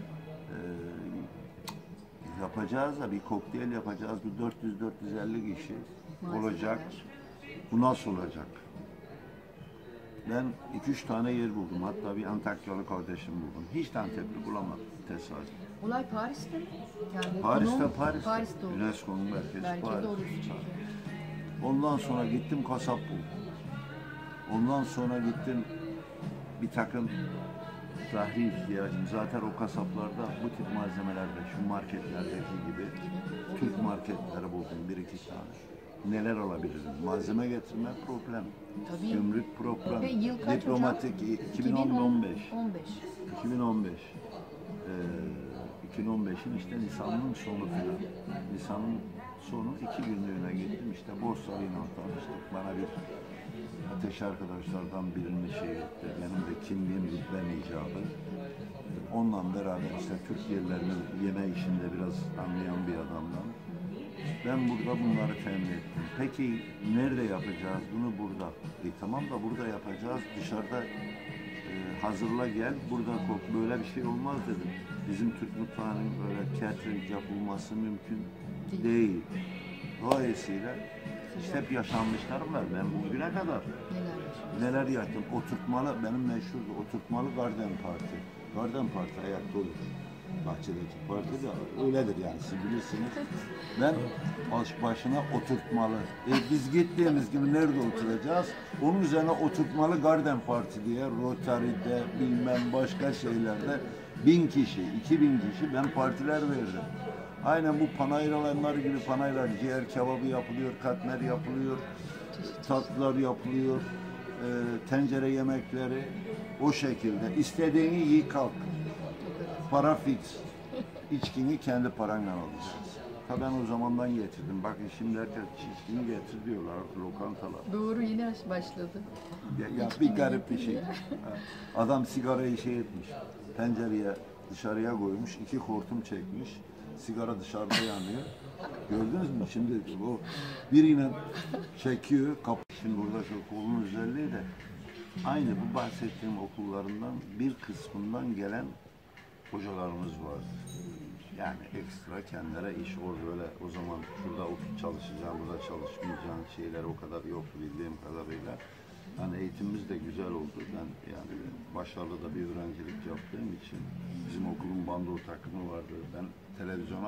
Yapacağız da bir kokteyl yapacağız. Bu 400-450 kişi olacak. Bu nasıl olacak? Ben 2-3 tane yer buldum. Hatta bir Antakyalı kardeşim buldum. Hiç de Antepli bulamadım. Tesadüf. Olay Paris'te mi? Yani Paris'te. oldu. UNESCO'nun merkezi Belki Paris. de orası çünkü. Ondan sonra gittim kasap buldum. Ondan sonra gittim bir takım zahri ihtiyacım. Zaten o kasaplarda bu tip malzemelerde, şu marketlerdeki gibi Türk marketleri buldum 1-2 tane. Neler alabilirim? Malzeme getirme problem. Tabii. Gümrük problem. Ve yıl kaç Diplomatik hocam? 2015. 15. 2015. 2015'in işte Nisan'ın sonu filan. Nisan'ın sonu 2 günlüğüne gittim. İşte Borsali'yle tanıştık. Bana bir ateş arkadaşlardan birinin şey etti. Benim de kimliğim rütben icabı. Onunla beraber işte Türk yerlerini yeme işinde biraz anlayan bir adamdan. Ben burada bunları temin ettim. Peki nerede yapacağız? Bunu burada. Tamam da burada yapacağız. Dışarıda hazırla gel, burada kok. Böyle bir şey olmaz dedim. Bizim Türk mutfağının böyle catering yapılması mümkün değil. Dolayısıyla işte hep yaşanmışlarım var. Ben bugüne kadar neler yaptım. Oturtmalı, benim meşhur oturtmalı Garden Party. Garden Party ayakta olur. Bahçedeki parti de öyledir yani, siz bilirsiniz. Ben başına oturtmalı. Biz gittiğimiz gibi nerede oturacağız? Onun üzerine oturtmalı Garden Party diye Rotary'de bilmem başka şeylerde 1000 kişi, 2000 kişi ben partiler veririm. Aynen bu panayır alanları gibi panayırlar, ciğer kebabı yapılıyor, katmer yapılıyor, tatlılar yapılıyor, tencere yemekleri o şekilde. İstediğini yiy kalk. Para fix. İçkini kendi paranla alacaksın. Tabii ben o zamandan getirdim. Bakın şimdi herkes içkini getir diyorlar lokantalar. Doğru, yeni başladı. Ya bir garip bir şey. Adam sigarayı şey etmiş. Pencereye dışarıya koymuş. 2 hortum çekmiş. Sigara dışarıda yanıyor. Gördünüz mü? Şimdi o biriyle çekiyor. Şimdi burada şu okulun özelliği de aynı bu bahsettiğim okullarından bir kısmından gelen hocalarımız var. Yani ekstra kendileri iş öyle o zaman şurada çalışacağım, burada çalışmayacağım şeyler o kadar yoktu bildiğim kadarıyla. Yani eğitimimiz de güzel oldu. Ben yani başarılı da bir öğrencilik yaptığım için bizim okulun bando takımı vardı. Ben televizyona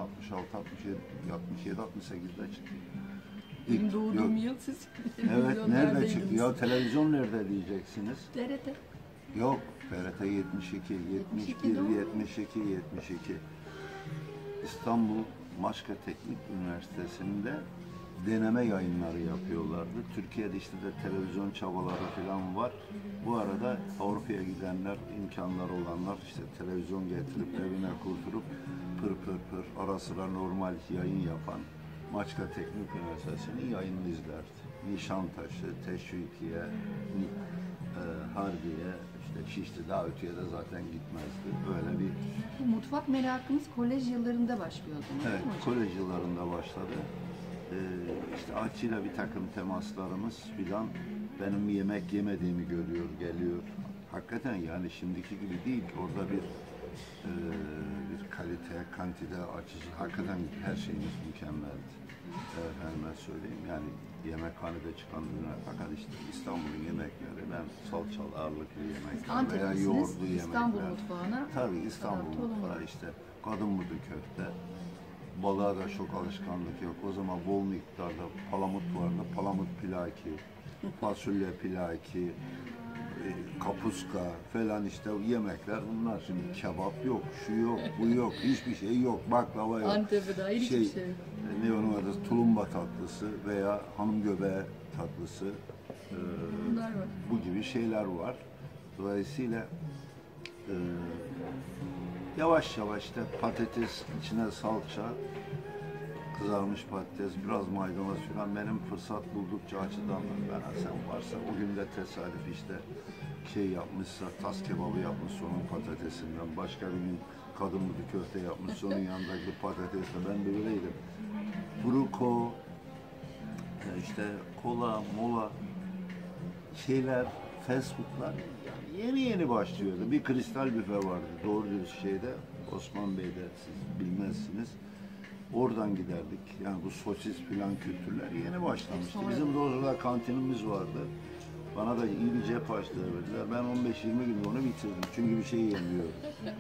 67-68'de çıktım. Benim doğduğum yıl siz Evet, nerede çıktı? Ya televizyon nerede diyeceksiniz? TRT. Yok, TRT 72, 71, 72, 72. İstanbul Maçka Teknik Üniversitesi'nde deneme yayınları yapıyorlardı. Türkiye'de işte de televizyon çabaları falan var. Bu arada Avrupa'ya gidenler, imkanları olanlar işte televizyon getirip evine kurdurup pır pır pır ara sıra normal yayın yapan Maçka Teknik Üniversitesi'nin yayınını izlerdi. Nişantaşı, Teşvikiye, Harbiye, işte Şişli, daha öteye de zaten gitmezdi. Böyle bir... Mutfak merakımız kolej yıllarında başlıyordu. Evet, kolej yıllarında başladı. İşte aşçıyla bir takım temaslarımız filan benim yemek yemediğimi görüyor, geliyor. Hakikaten yani şimdiki gibi değil. Orada bir kalite, kantite açısı, hakikaten her şeyimiz mükemmeldi. Efendime söyleyeyim yani yemekhanede çıkan ürünler, fakat işte İstanbul'un yemekleri, ben salçalı ağırlıklı yemekler veya yoğurtlu yemekler. İstanbul mutfağına. Tabii İstanbul mutfağı işte kadın budu köfte. Balığa da çok alışkanlık yok. O zaman bol miktarda palamut vardı. Palamut pilaki, fasulye pilaki, kapuska falan işte yemekler bunlar. Şimdi kebap yok, şu yok, bu yok, hiçbir şey yok. Baklava yok. Antep'e dair hiçbir şey yok. Ne onun adı? Tulumba tatlısı veya hanım göbeği tatlısı. Bunlar var. Bu gibi şeyler var. Dolayısıyla yavaş yavaş işte patates, içine salça, kızarmış patates, biraz maydanoz falan benim fırsat buldukça açıdan ben sen varsa o gün de tesadüf işte şey yapmışsa, tas kebabı yapmış onun patatesinden, başka bir gün kadın budu köfte yapmış onun yanındaki patatesle. Ben de öyleydim. Fruko, işte kola, mola şeyler, fast foodlar yani yeni başlıyordu. Bir kristal büfe vardı doğru dürüst şeyde, Osman Bey'de, siz bilmezsiniz. Oradan giderdik. Yani bu sosis filan kültürler yeni başlamıştı. Bizim de orada kantinimiz vardı. Bana da iyi bir cep açtığı verdiler. Ben 15-20 günde onu bitirdim. Çünkü bir şey yemiyorum.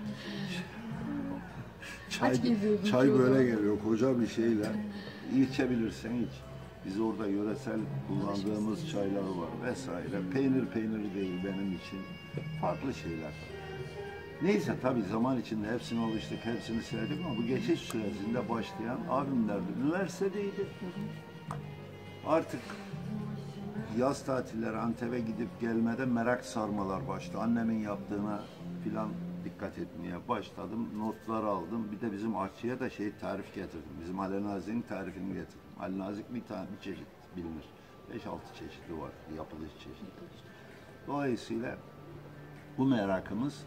Çay böyle geliyor koca bir şeyle. İçebilirsen iç. Biz orada yöresel kullandığımız çaylar var vesaire. Peynir değil benim için. Farklı şeyler. Neyse tabii zaman içinde hepsine alıştık, hepsini sevdik ama bu geçiş sürecinde başlayan abimlerdi. Üniversitedeydi. Artık yaz tatilleri Antep'e gidip gelmede merak sarmalar başladı. Annemin yaptığına filan dikkat etmeye başladım. Notlar aldım. Bir de bizim aşçıya da tarif getirdim. Bizim Ali Nazik'in tarifini getirdim. Ali Nazik bir çeşit bilinir. 5-6 çeşidi var, yapılış çeşidi. Dolayısıyla bu merakımız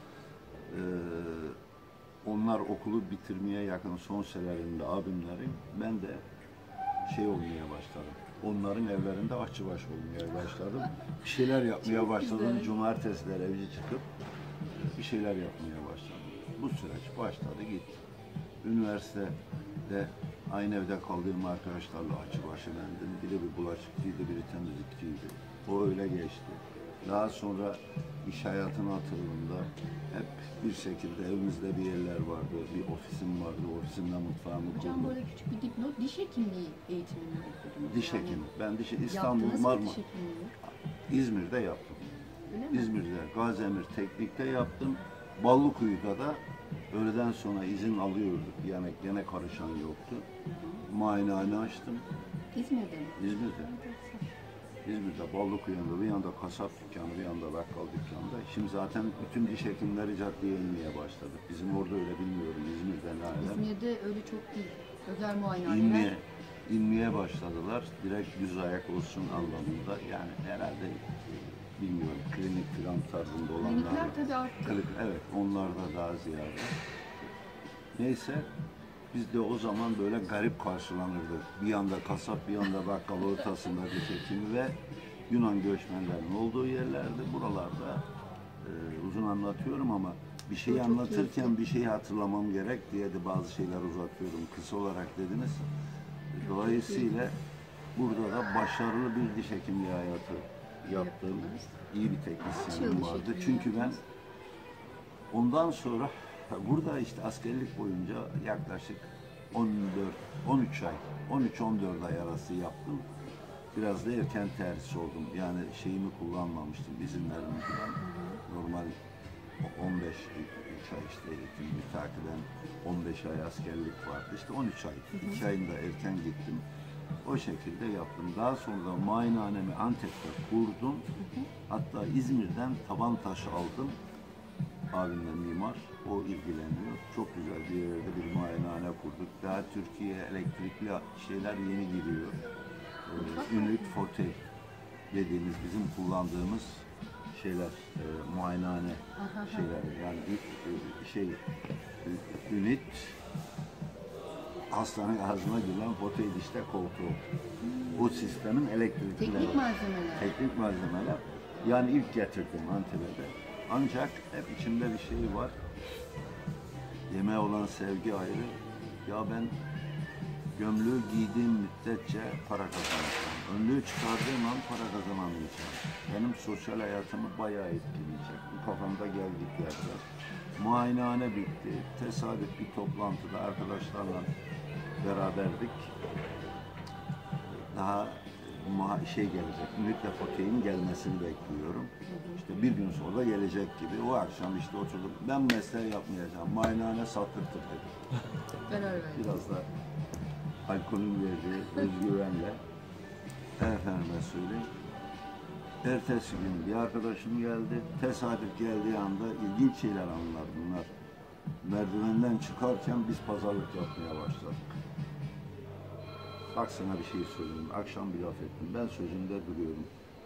onlar okulu bitirmeye yakın son senelerinde abimlerim, ben de olmaya başladım. Onların evlerinde aşçıbaş olmaya başladım. Bir şeyler yapmaya başladım. Cumartesiler evci çıkıp bir şeyler yapmaya başladım. Bu süreç başladı gitti. Üniversitede aynı evde kaldığım arkadaşlarla aşçıbaşı bendim. Biri bir bulaşıkçıydı, biri temizlikçiydi. O öyle geçti. Daha sonra iş hayatına atıldığımda hep bir şekilde evimizde bir yerler vardı, bir ofisim vardı, ofisimde mutfağımı kurdum. Hocam böyle küçük bir dipnot, diş hekimliği eğitimini okudunuz. Diş hekimi. Ben İstanbul, Marmara, İzmir'de yaptım. İzmir'de, Gaziemir Teknik'te yaptım. Ballıkuyu'da da öğleden sonra izin alıyorduk. Yani gene karışan yoktu. Muayenehane açtım. İzmir'de mi? İzmir'de. İzmir'de Ballıkuyu'nda bir yanda kasap dükkanı, bir yanda bakkal dükkanı. Şimdi zaten bütün diş hekimleri caddeye inmeye başladık. Bizim orada öyle bilmiyorum. İzmir'de ne hala. İzmir'de öyle çok değil. Özel muayenehaneler. İnmeye başladılar. Direkt düz ayak olsun anlamında. Yani herhalde bilmiyorum klinik falan tarzında olanlar. Klinikler tabii arttı. Evet, onlar da daha ziyade. Neyse, biz de o zaman böyle garip karşılanırdık. Bir yanda kasap, bir yanda bakkal ortasında diş hekimi ve Yunan göçmenlerin olduğu yerlerde, buralarda uzun anlatıyorum ama bir şeyi anlatırken bir şeyi hatırlamam gerek diye de bazı şeyler uzatıyorum. Kısa olarak dediniz. Dolayısıyla burada da başarılı bir diş hekimliği hayatı yaptığım iyi bir teknisyenim vardı. Çünkü ben ondan sonra burada işte askerlik boyunca yaklaşık 13 ay, 13-14 ay arası yaptım. Biraz da erken terhis oldum. Yani şeyimi kullanmamıştım, izinlerimi falan. Normal 15 ay işte eğitim mütakiben 15 ay askerlik vardı. İşte 13 ay, 2 ayında erken gittim. O şekilde yaptım. Daha sonra da muayenehanemi Antep'te kurdum. Hatta İzmir'den taban taşı aldım. Abimle mimar, o ilgileniyor. Çok güzel bir yerde bir muayenehane kurduk. Daha Türkiye'ye elektrikli şeyler yeni giriyor. Ünlük Forte dediğimiz bizim kullandığımız şeyler, muayenehane şeyler. Yani ünit hastanın ağzına girilen Forte dişte koltuğu. Bu sistemin elektrikli. Teknik malzemeler. Teknik malzemeler. Yani ilk getirdim Antep'e. Ancak hep içimde bir şey var. Yemeğe olan sevgi ayrı. Ya ben gömleği giydiğim müddetçe para kazanacağım. Önlüğü çıkardığım an para kazanamayacağım. Benim sosyal hayatımı bayağı etkileyecek. Bu kafamda geldiklerle. Muayenehane bitti. Tesadüf bir toplantıda arkadaşlarla beraberdik. Daha gelecek, ünite protein gelmesini bekliyorum. İşte bir gün sonra gelecek gibi. O akşam işte oturdum. Ben mesleği yapmayacağım. Muayenehane sattırtır dedim. Biraz da alkolün verdiği özgüvenle. Efendime söyleyeyim. Ertesi gün bir arkadaşım geldi. Tesadüf geldiği anda ilginç şeyler anlar bunlar. Merdivenden çıkarken biz pazarlık yapmaya başladık. Bak sana bir şey söyleyeyim. Akşam bir laf ettim. Ben sözümde duruyorum.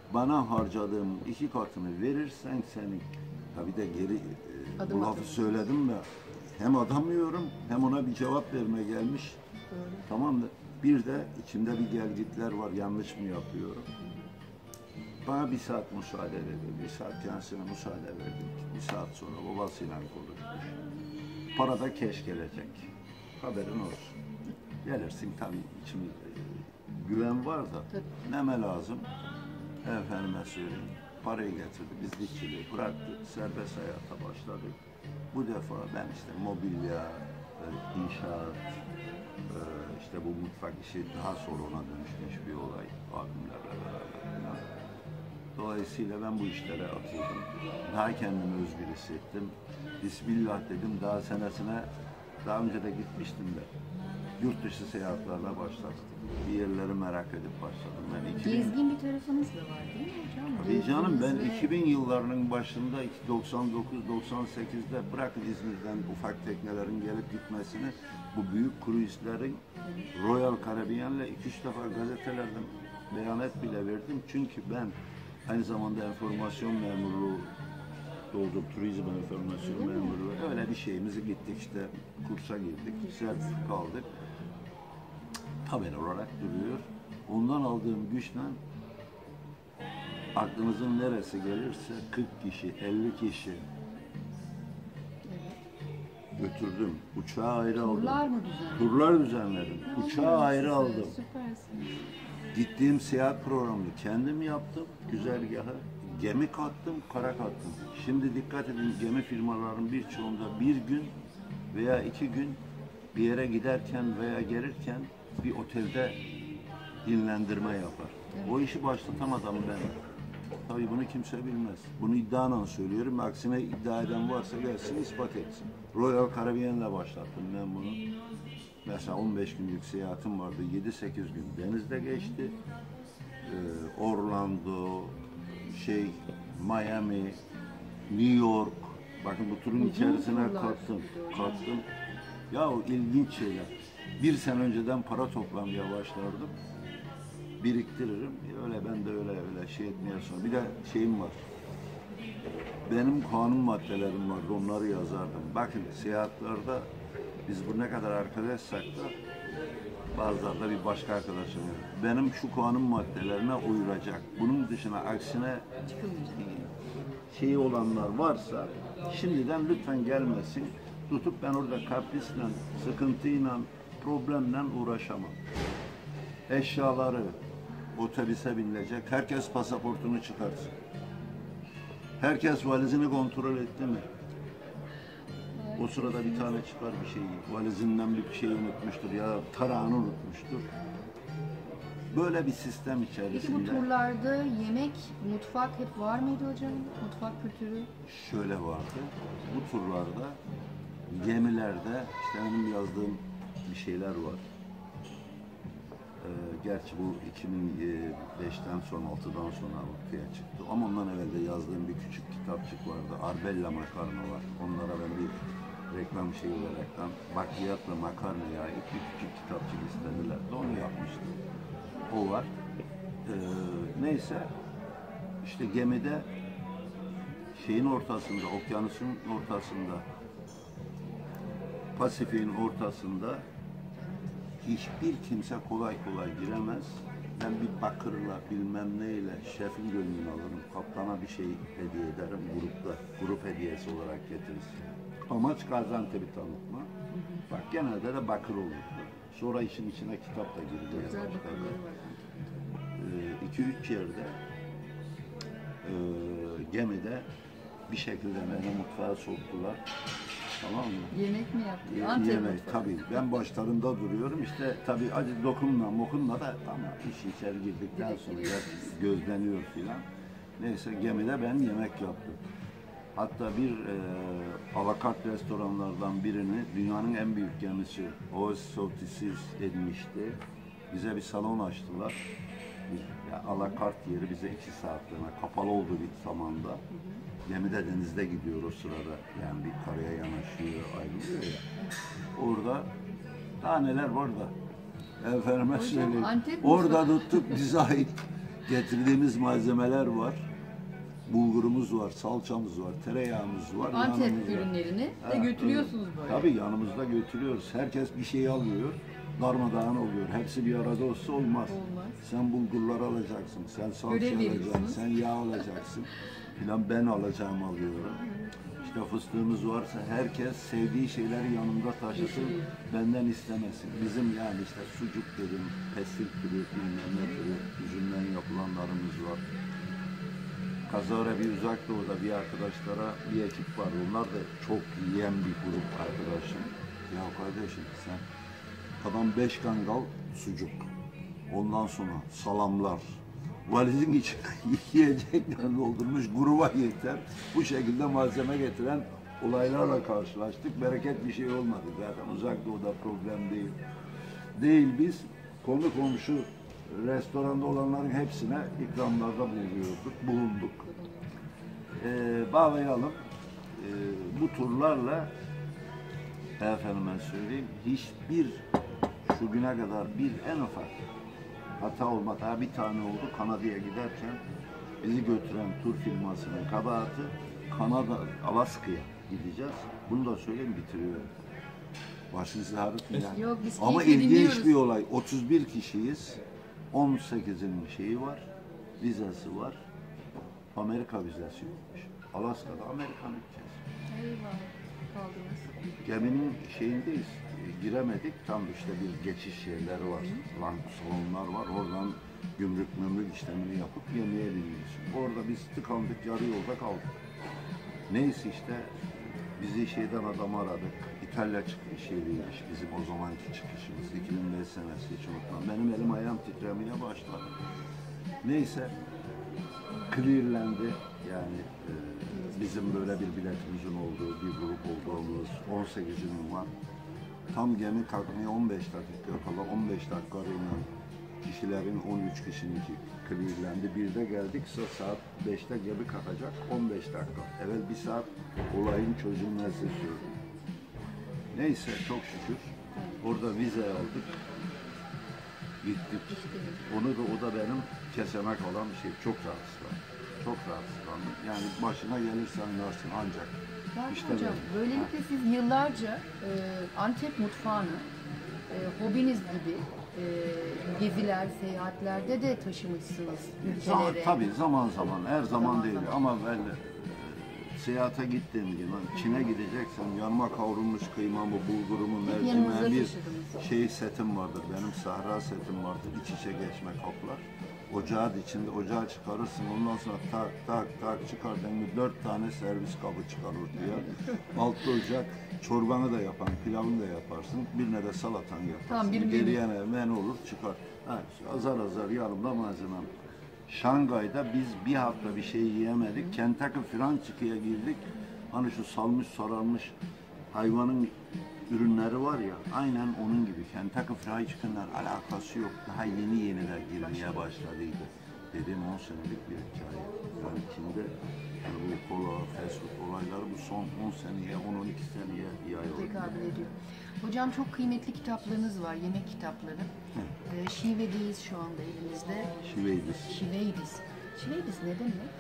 bana harcadığım 2 katını verirsen senin, tabii de geri Adım bu lafı adım. söyledim de hem adamıyorum hem ona bir cevap verme gelmiş. Doğru. Tamam da bir de içimde bir gelgitler var, yanlış mı yapıyorum? Bana 1 saat müsaade verdi. 1 saat kendisine müsaade verdim. 1 saat sonra babasıyla konuşmuş. Para da keş gelecek. Haberin olsun. Gelirsin tabii, içimde güven var da. Tabii. Neme lazım? Efendime söyleyeyim. Parayı getirdi, biz dikçiliği bıraktık, serbest hayata başladık. Bu defa ben işte mobilya, inşaat, işte bu mutfak işi daha sonra ona dönüşmüş bir olay abimlerle beraber. Dolayısıyla ben bu işlere atıldım. Daha kendimi özgür hissettim. Bismillah dedim, daha senesine, daha önce de gitmiştim de. Yurt dışı seyahatlerle başladım. Bir yerleri merak edip başladım. Ben 2000... Gezgin bir tarafınız da var değil mi hocam? Tabii canım, ben Gezdiğiniz ve- 2000 yıllarının başında 99-98'de bırakın İzmir'den ufak teknelerin gelip gitmesini, bu büyük kruzlerin Royal Caribbean'le 2-3 defa gazetelerden beyanet bile verdim. Çünkü ben aynı zamanda enformasyon memurluğu doldum, turizm enformasyon memurluğu. Öyle bir şeyimizi gittik işte, kursa girdik, sertifika aldık. Tabel olarak duruyor. Ondan aldığım güçle aklınızın neresi gelirse 40 kişi, 50 kişi götürdüm. Uçağı ayrı aldım. Turlar mı düzenlediniz? Turlar düzenledim. Uçağı ayrı aldım. Süpersiniz. Gittiğim seyahat programını kendim yaptım. Güzergahı. Gemi kattım, kara kattım. Şimdi dikkat edin, gemi firmalarının birçoğunda 1 gün veya 2 gün bir yere giderken veya gelirken bir otelde dinlendirme yapar. Evet. O işi başlatan adam ben. Tabii bunu kimse bilmez. Bunu iddiayla söylüyorum. Aksine iddia eden varsa gelsin ispat etsin. Royal Caribbean'la başlattım ben bunu. Mesela 15 günlük seyahatim vardı. 7-8 gün denizde geçti. Orlando, Miami, New York. Bakın bu turun Uzun içerisine turlar kattım. bir de Kattım. Ya o ilginç şeyler. 1 sene önceden para toplamaya başlardım. Biriktiririm. Öyle ben de öyle şey etmeye sonra. Bir de şeyim var. Benim kanun maddelerim vardı. Onları yazardım. Bakın seyahatlerde biz bu ne kadar arkadaşsak da bazıları da bir başka arkadaşım var. Benim şu kanun maddelerine uyulacak. Bunun dışına aksine şeyi olanlar varsa şimdiden lütfen gelmesin. Tutup ben orada kaprisle, sıkıntıyla, problemle uğraşamam. Eşyaları otobüse binilecek. Herkes pasaportunu çıkarsın. Herkes valizini kontrol etti mi? O sırada bir tane çıkar bir şey. Valizinden bir şey unutmuştur ya tarağını unutmuştur. Böyle bir sistem Peki içerisinde. bu turlarda yemek, mutfak hep var mıydı hocam? Mutfak kültürü? Şöyle vardı. Bu turlarda, gemilerde işte benim yazdığım bir şeyler var. Gerçi bu 2005'ten sonra, 6'dan sonra ortaya çıktı. Ama ondan evvel de yazdığım bir küçük kitapçık vardı. Arbella makarna var. Onlara ben bir reklam şeyi olaraktan bakliyatla makarnaya ait bir küçük kitapçık istediler. Onu yapmıştım. O var. Neyse, işte gemide şeyin ortasında, okyanusun ortasında, Pasifik'in ortasında hiçbir kimse kolay kolay giremez. Ben bir bakırla bilmem neyle şefin gönlünü alırım. Kaptana bir şey hediye ederim grupta. Grup hediyesi olarak getirirsin. Amaç Gaziantep'i tanıtma. Bak genelde de bakır olur. Sonra işin içine kitap da girmeye Güzel başladı. bakımları var. 2-3 yerde gemide bir şekilde beni mutfağa soktular. Tamam mı? Yemek mi yaptı? Antep Yemek mutfağı. tabii. Ben başlarında duruyorum. İşte tabii acı mokunma da ama iş içeri girdikten Direkt sonra giriyorsunuz. gözleniyor filan. Neyse gemide ben yemek yaptım. Hatta bir alakart restoranlardan birini dünyanın en büyük gemisi Oasis Sotisis edmişti. Bize bir salon açtılar. Alakart yeri bize 2 saatliğine kapalı olduğu bir zamanda. Gemide denizde gidiyor o sırada. Yani bir karaya yanaşıyor, ayrılıyor ya. Orada daha neler var da. Efendime Hocam, söyleyeyim. Antep Orada mutfağı. tuttuk bize ait Getirdiğimiz malzemeler var. Bulgurumuz var, salçamız var, tereyağımız var. Antep yanımızda. ürünlerini de götürüyorsunuz böyle. Tabii yanımızda götürüyoruz. Herkes bir şey alıyor. Darmadağın oluyor. Hepsi bir arada olsa olmaz. Sen bulgurları alacaksın, sen salça Görev alacaksın, veriyorsunuz. sen yağ alacaksın. Filan ben alacağım alıyorum. İşte fıstığımız varsa herkes sevdiği şeyleri yanında taşısın, benden istemesin. Bizim yani işte sucuk dedim, pestil türü, bilmem ne türü, üzümden yapılanlarımız var. Kazara bir uzak doğuda bir arkadaşlara bir ekip var. Onlar da çok yiyen bir grup arkadaşım. Ya kardeşim sen adam 5 kangal sucuk. Ondan sonra salamlar. Valizin içine yiyecekler doldurmuş gruba yeter. Bu şekilde malzeme getiren olaylarla karşılaştık. Bereket bir şey olmadı zaten. Uzak doğuda problem değil. Değil biz konu komşu restoranda olanların hepsine ikramlarda bulunduk. Bağlayalım. Bu turlarla efendime söyleyeyim hiçbir şu güne kadar bir en ufak hata olmadı. Ha, bir tane oldu Kanada'ya giderken bizi götüren tur firmasının kabahati Kanada, Alaska'ya gideceğiz. Bunu da söyleyeyim bitiriyorum. Başınızı ağrıtmayın. Yok, biz Ama keyifle ilginç dinliyoruz. bir olay. 31 kişiyiz. 18'inin şeyi var. Vizesi var. Amerika vizesi yokmuş. Alaska'da Amerikan gideceğiz. Eyvah, kaldınız. Geminin şeyindeyiz. Giremedik. Tam işte bir geçiş şeyleri var. Salonlar var. Oradan gümrük işlemini yapıp gemiye biniyorsun. Orada biz tıkandık. Yarı yolda kaldık. Neyse işte bizi şeyden adam aradık. İtalya şeyiymiş bizim o zamanki çıkışımız. 2005 senesi hiç unutmam. Benim elim ayağım titremeye başladı. Neyse clearlendi. Yani bizim böyle bir biletimizin olduğu bir grup olduğumuz 18'inin var. Tam gemi kalkmaya 15 dakika kala 15 dakikayla kişilerin 13 kişinin clearlendi. Bir de geldik saat 5'te gemi kalkacak 15 dakika. Evet bir saat olayın çözülmesi sürdü. Neyse çok şükür orada vize aldık. Gittik. O da benim kesene kalan bir şey. Çok rahatsızlandım. Çok rahatsızlandım. Yani başına gelirse anlarsın ancak. Zaten İşte hocam, böyle. böylelikle siz yıllarca Antep mutfağını hobiniz gibi geziler, seyahatlerde de taşımışsınız ülkelere. Tabii zaman zaman, her zaman değil ama ben seyahate gittiğim zaman Çin'e gideceksem yanıma kavrulmuş kıymamı, bulgurumu, yanınızda mercimeği bir taşıdınız. setim vardır. Benim sahra setim vardır. İç içe geçme kaplar. Ocağın içinde ocağı çıkarırsın. Ondan sonra tak çıkardın mı 4 tane servis kabı çıkar ortaya. Altta ocak, çorbanı da yapan, pilavını da yaparsın. Birine de salatan yaparsın. Tamam, bir menü. Geriyene menü olur çıkar. Ha, azar azar yanımda malzemem. Şangay'da biz bir hafta bir şey yiyemedik. Kentucky Fried Chicken'e girdik. Hani şu salmış sararmış hayvanın ürünleri var ya, aynen onun gibi. Kentucky Fried Chicken'la alakası yok. Daha yeni girmeye başladıydı. Dedim 10 senelik bir hikaye. Yani Çin'de yani bu kola, fast food olayları bu son 10 seneye, 10-12 seneye yayıldı. Tekabül ediyor. Hocam çok kıymetli kitaplarınız var, yemek kitapları. Şive'deyiz şu anda elimizde. Şiveydiz. Şiveydiz. Şiveydiz ne demek?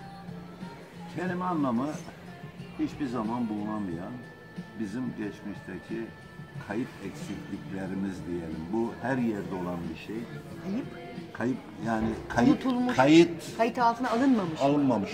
Kelime anlamı hiçbir zaman bulunamayan, bizim geçmişteki kayıp eksikliklerimiz diyelim. Bu her yerde olan bir şey. Kayıp? Kayıp yani kayıp, Unutulmuş. Kayıt altına alınmamış. alınmamış.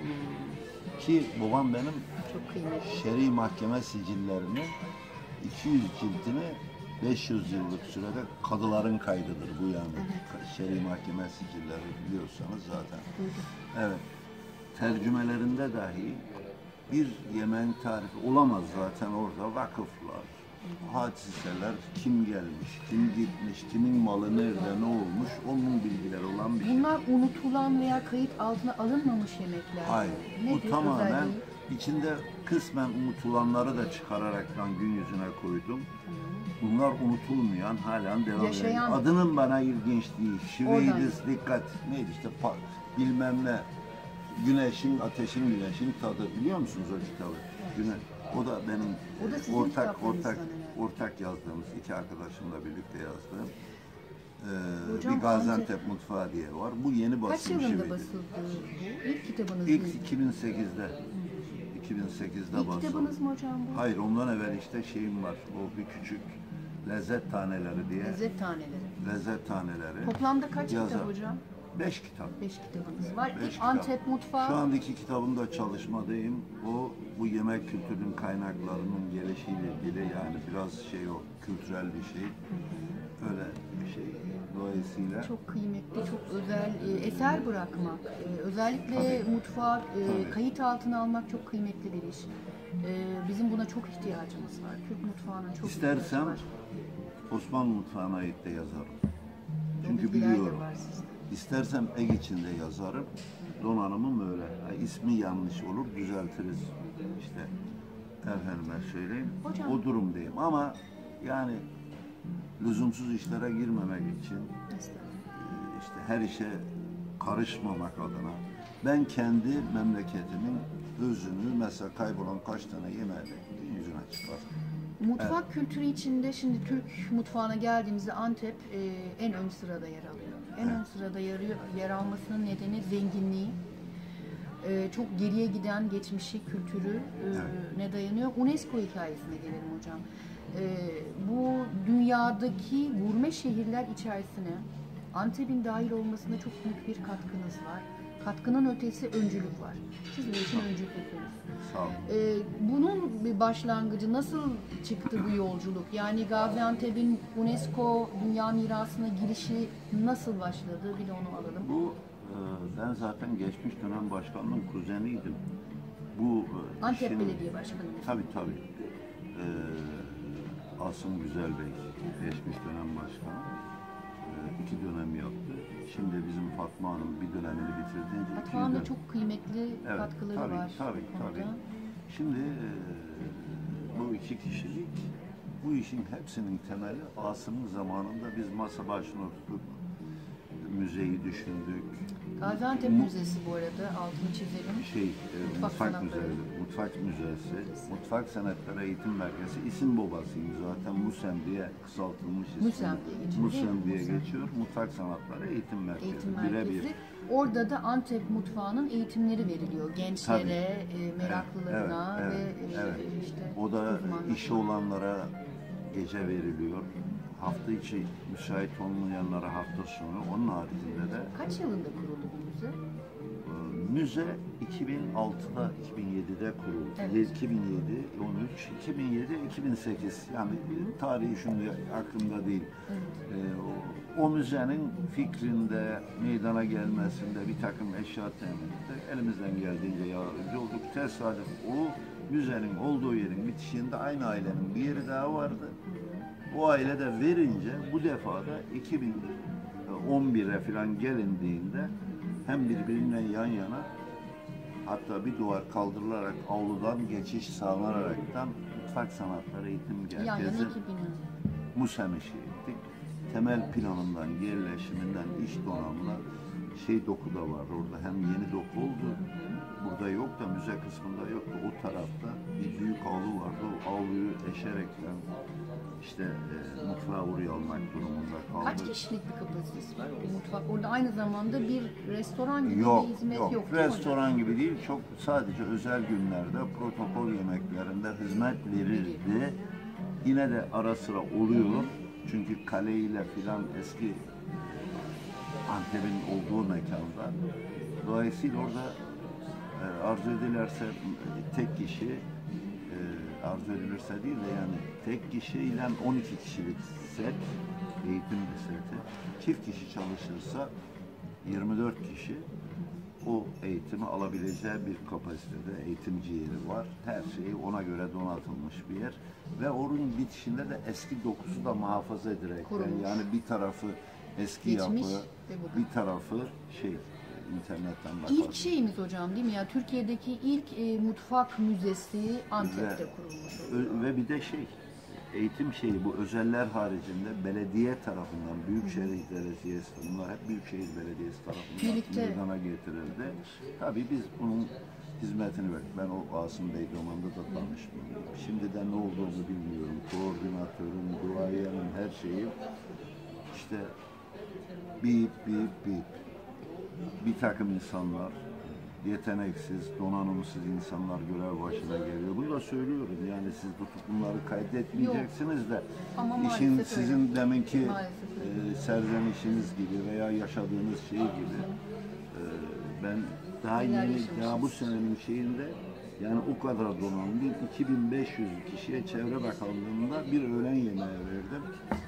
Ki babam benim Çok kıymetli. şer'i mahkeme sicillerini 200 ciltini 500 yıllık sürede kadıların kaydıdır bu yani. Şer'i mahkeme sicilleri biliyorsanız zaten. Evet. Tercümelerinde dahi bir yemeğin tarifi olamaz zaten orada vakıflar, hadiseler, kim gelmiş, kim gitmiş, kimin malı nerede, ne olmuş, onun bilgileri olan bir şey. Bunlar unutulan veya kayıt altına alınmamış yemekler. Hayır, Nedir bu tamamen özelliği? içinde kısmen unutulanları da çıkararaktan gün yüzüne koydum. Bunlar unutulmayan, halen devam ediyor. Yaşayan- Adının bana ilginçliği, şiveydiz, dikkat, neydi işte bilmem ne, güneşin, ateşin, güneşin tadı. Biliyor musunuz o kitabı? Güneş. O da benim O da sizin ortak kitaplarınızdan herhalde. yazdığımız, iki arkadaşımla birlikte yazdığım. Hocam, bir Gaziantep mutfağı diye var. Bu yeni Kaç basılmış yılında bir basıldı bu? İlk kitabınız İlk mıydı? 2008'de. 2008'de İlk basıldı. kitabınız mı hocam bu? Hayır, ondan evvel işte şeyim var. O bir küçük lezzet taneleri diye. Lezzet taneleri. Lezzet taneleri. Toplamda kaç Yazar. kitap hocam? 5 kitap. 5 kitabınız var. 5 İlk kitap. Antep mutfağı. Şu andaki kitabımda çalışmadayım. Bu yemek kültürünün kaynaklarının gelişiyle ilgili, yani biraz şey, o kültürel bir şey. Öyle bir şey. Dolayısıyla Çok kıymetli, çok özel eser bırakmak, özellikle Tabii. mutfağı Tabii. kayıt altına almak çok kıymetli bir iş. Bizim buna çok ihtiyacımız var. Türk mutfağının çok İstersem ihtiyacı var. Osmanlı mutfağına ait de yazarım. Çünkü Bilgiler de biliyorum. var sizde. İstersem Ege içinde yazarım. Donanımım öyle. İsmi yanlış olur, düzeltiriz. İşte efendime söyleyeyim. Hocam. O durumdayım ama yani lüzumsuz işlere girmemek için, işte her işe karışmamak adına ben kendi memleketimin özünü, mesela kaybolan kaç tane yemeği yüzüne çıkarttım. Mutfak kültürü içinde şimdi Türk mutfağına geldiğimizde Antep en ön sırada yer alıyor. En ön sırada yer almasının nedeni zenginliği. Çok geriye giden geçmişi, kültürü ne dayanıyor? UNESCO hikayesine gelelim hocam. Bu dünyadaki gurme şehirler içerisine Antep'in dahil olmasına çok büyük bir katkınız var. Katkının ötesi öncülük var. Siz bu için öncülüksünüz. Sağ olun. Bunun bir başlangıcı nasıl çıktı bu yolculuk? Yani Gaziantep'in UNESCO Dünya Mirası'na girişi nasıl başladı? Bir de onu alalım. Bu ben zaten geçmiş dönem başkanının kuzeniydim. Bu Antep işin- Belediye Başkanı. Tabii tabii. Asım Güzel Bey, geçmiş dönem başkanı. 2 dönem yaptı. Şimdi bizim Fatma Hanım bir dönemini bitirdiğince Fatma Hanım da çok kıymetli katkıları tabii, var. Tabii, bu konuda. tabii. Şimdi bu 2 kişilik, bu işin hepsinin temeli Asım'ın zamanında biz masa başına oturduk, müzeyi düşündük. Gaziantep Müzesi bu arada, altını çizelim. Mutfak sanatları. müzesi, mutfak müzesi, mutfak sanatları eğitim merkezi, isim babasıyım zaten, MUSEM diye kısaltılmış ismi. MUSEM diye geçiyor, değil mi? MUSEM diye MUSEM. geçiyor. Mutfak sanatları eğitim merkezi. Eğitim Birebir. merkezi. Orada da Antep mutfağının eğitimleri veriliyor. Gençlere, meraklılarına Evet, ve evet, evet. işte O da uzmanlara. işi olanlara gece veriliyor. Hafta içi müsait olmayanlara hafta sonu. Onun haricinde de Kaç yılında kuruldu bu müze? müze 2006'da, 2007'de kuruldu. Evet. 2007, 13, 2007, 2008. Yani tarihi şimdi aklımda değil. O müzenin fikrinde, meydana gelmesinde bir takım eşya temininde elimizden geldiğince yardımcı olduk. Tesadüf o müzenin olduğu yerin bitişiğinde aynı ailenin bir yeri daha vardı. O aile de verince bu defa da 2011'e falan gelindiğinde hem birbirine yan yana, hatta bir duvar kaldırılarak avludan geçiş sağlanaraktan mutfak sanatları eğitim Yan yana merkezi 2000 yıl. MUSEM işi ettik. Temel planından, yerleşiminden, iş donanımına doku da var orada. Hem yeni doku oldu. Burada yok da, müze kısmında yoktu. O tarafta bir büyük avlu vardı. O avluyu eşerekten işte mutfağa oraya almak durumunda kaldık. Kaç kişilik bir kapasitesi var o mutfak? Orada aynı zamanda bir restoran gibi Yok, bir hizmet yok. yok. değil mi hocam? Restoran gibi değil, çok sadece özel günlerde protokol yemeklerinde hizmet verildi. Yine de ara sıra oluyor. Çünkü kale ile filan eski Antep'in olduğu mekanda. Dolayısıyla orada arzu edilerse tek kişi, arzu edilirse değil de yani tek kişiyle 12 kişilik set, eğitim bir seti. Çift kişi çalışırsa 24 kişi o eğitimi alabileceği bir kapasitede eğitimci yeri var. Her şeyi ona göre donatılmış bir yer. Ve onun bitişinde de eski dokusu da muhafaza ederek, Korunmuş. yani bir tarafı eski Geçmiş yapı, ve bu da. bir tarafı internetten İlk bakarsın. şeyimiz hocam değil mi ya? Türkiye'deki ilk mutfak müzesi Antep'te kurulmuş. Ve bir de eğitim şeyi, bu özeller haricinde belediye tarafından, Büyükşehir Belediyesi, bunlar hep Büyükşehir Belediyesi tarafından Birlikte. meydana getirildi. Tabii biz bunun hizmetini verdik. Ben o Asım Bey zamanında da tanışmıyorum. Şimdiden ne olduğunu bilmiyorum. Koordinatörüm, duayenim, her şeyim. İşte bip bip bip. Bir takım insanlar, yeteneksiz, donanımsız insanlar görev başına geliyor. Bunu da söylüyorum. Yani siz tutup bunları kaydetmeyeceksiniz de Ama işin maalesef sizin öyle. deminki Maalesef serzenişiniz gibi veya yaşadığınız şey gibi ben daha Neler yeni, yaşamışız. daha bu senenin şeyinde yani o kadar donanımlı 2500 kişiye Çevre Bakanlığı'nda bir öğlen yemeği verdim.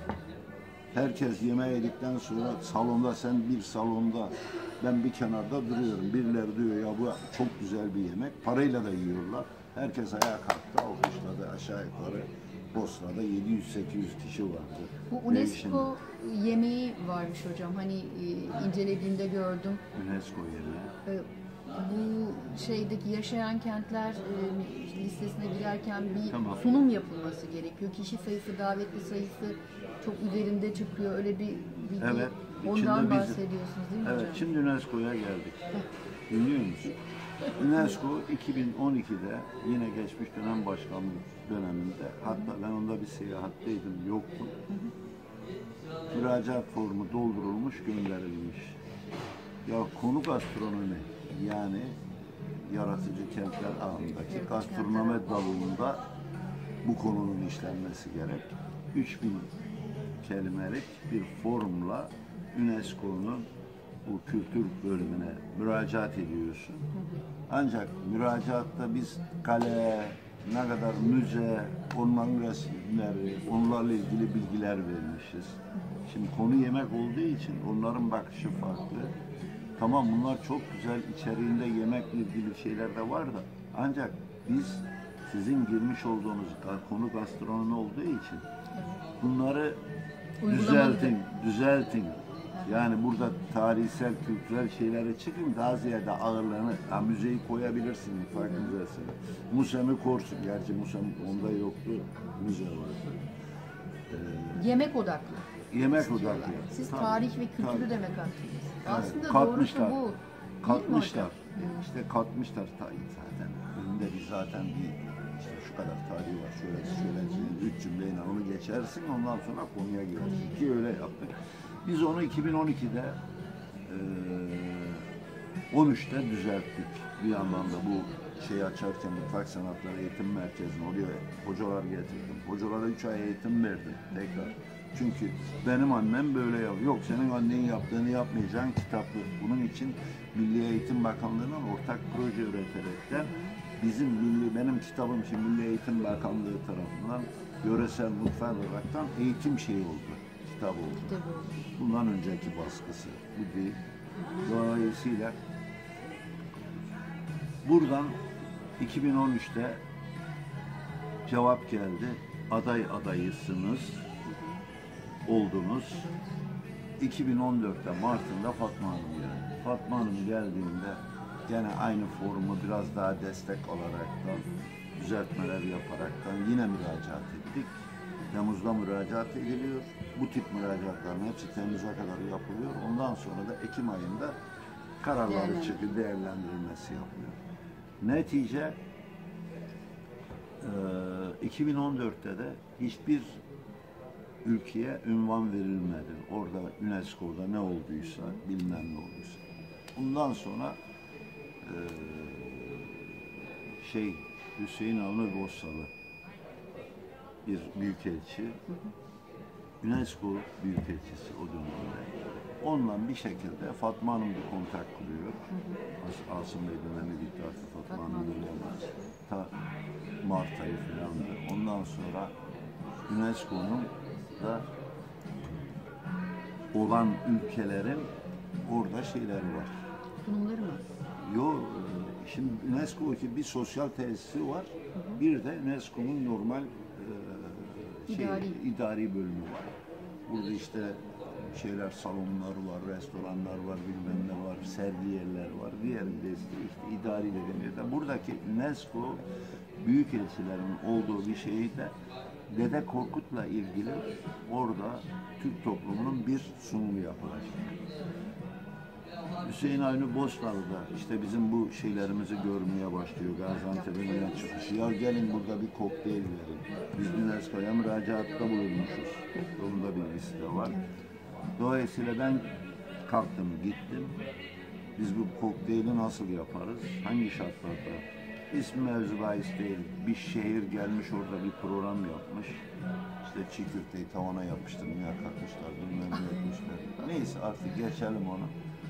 Herkes yemeği yedikten sonra salonda, sen bir salonda, ben bir kenarda duruyorum. Birileri diyor ya bu çok güzel bir yemek. Parayla da yiyorlar. Herkes ayağa kalktı, alkışladı. Aşağı yukarı Bosna'da 700-800 kişi vardı. Bu UNESCO yemeği varmış hocam. Hani incelediğimde gördüm. UNESCO yemeği. Bu şeydeki yaşayan kentler listesine girerken bir Tamam. sunum yapılması gerekiyor. Kişi sayısı, davetli sayısı çok üzerinde çıkıyor. Öyle bir bilgi. Evet. Ondan içinde bizim- bahsediyorsunuz değil mi Evet, hocam? şimdi UNESCO'ya geldik. Biliyor musun? UNESCO 2012'de yine geçmiş dönem başkanlık döneminde, hatta ben onda bir seyahatteydim, yoktum. Müracaat formu doldurulmuş, gönderilmiş. Ya konu gastronomi, yani yaratıcı kentler ağındaki Evet, gastronomi dalında bu konunun işlenmesi gerek. 3000 kelimelik bir formla UNESCO'nun bu kültür bölümüne müracaat ediyorsun. Ancak müracaatta biz kale, ne kadar müze, onların resimleri, onlarla ilgili bilgiler vermişiz. Şimdi konu yemek olduğu için onların bakışı farklı. Tamam, bunlar çok güzel, içeriğinde yemekle ilgili şeyler de var da ancak biz sizin girmiş olduğunuz konu gastronomi olduğu için bunları düzeltin. Yani burada tarihsel, kültürel şeylere çıkın, daha ziyade ağırlığını, müzeyi koyabilirsin, mutfak müzesi. Musa'mı korsun, gerçi Musa'mın onda yoktu, müze vardı. Yemek odaklı. Yemek odaklı. Siz Tabii, tarih ve kültürü tabii. demek haklısınız. Evet, Aslında katmışlar. doğrusu bu. Katmışlar. İşte katmışlar zaten. Önünde bir zaten bir işte şu kadar tarihi var. Şöyle 3 cümleyle onu geçersin. Ondan sonra konuya girersin. Ki öyle yaptık. Biz onu 2012'de 13'te düzelttik. Bir yandan da bu şeyi açarken Mutfak Sanatları Eğitim Merkezi'ne oraya hocalar getirdim. Hocalara 3 ay eğitim verdim tekrar. Çünkü benim annem böyle yapıyor. Yok, senin annenin yaptığını yapmayacaksın, kitaplı. Bunun için Milli Eğitim Bakanlığı'nın ortak proje üreterekten benim kitabım için Milli Eğitim Bakanlığı tarafından yöresel mutfak olaraktan eğitim şeyi oldu. Kitap oldu. Bundan önceki baskısı bu değil. Dolayısıyla buradan 2013'te cevap geldi. Adayısınız, oldunuz. 2014'te Mart'ında Fatma Hanım geldi. Fatma Hanım geldiğinde gene aynı forumu biraz daha destek alaraktan, düzeltmeler yaparaktan yine müracaat ettik. Temmuz'da müracaat ediliyor. Bu tip müracaatların hepsi Temmuz'a kadar yapılıyor. Ondan sonra da Ekim ayında kararları çıkıp değerlendirilmesi yapılıyor. Netice 2014'te de hiçbir ülkeye ünvan verilmedi. Orada UNESCO'da ne olduysa, bilmem ne olduysa. Bundan sonra Hüseyin Avni Bossalı bir büyükelçi, UNESCO büyükelçisi o dönemde. Onunla bir şekilde Fatma Hanım bir kontak kuruyor. Asım Bey dönemi bitti artık, Fatma Hanım geliyorlar. Ta Mart ayı falandı. Ondan sonra UNESCO'nun da olan ülkelerin orada şeyleri var. Sunumları mı? Yok, şimdi UNESCO ki bir sosyal tesisi var. Bir de UNESCO'nun normal idari bölümü var. Burada işte salonlar var, restoranlar var, bilmem ne var, sergi yerler var. Diğerinde işte idari bölümlerde. Buradaki UNESCO büyükelçilerin olduğu bir şeyde Dede Korkut'la ilgili orada Türk toplumunun bir sunumu yapılacak. Hüseyin Avni Bosnalı'da işte bizim bu şeylerimizi görmeye başlıyor. Gaziantep'in çıkışı. Ya gelin burada bir kokteyl verin. Biz UNESCO'ya müracaatta bulunmuşuz. Onda bir liste var. Dolayısıyla ben kalktım, gittim. Biz bu kokteyli nasıl yaparız? Hangi şartlarda? İsmi mevzu bahis değil. Bir şehir gelmiş orada bir program yapmış. İşte çiğ köfteyi tavana yapıştırmaya kalkmışlar, bilmem ne yapmışlar. Neyse artık geçelim onu.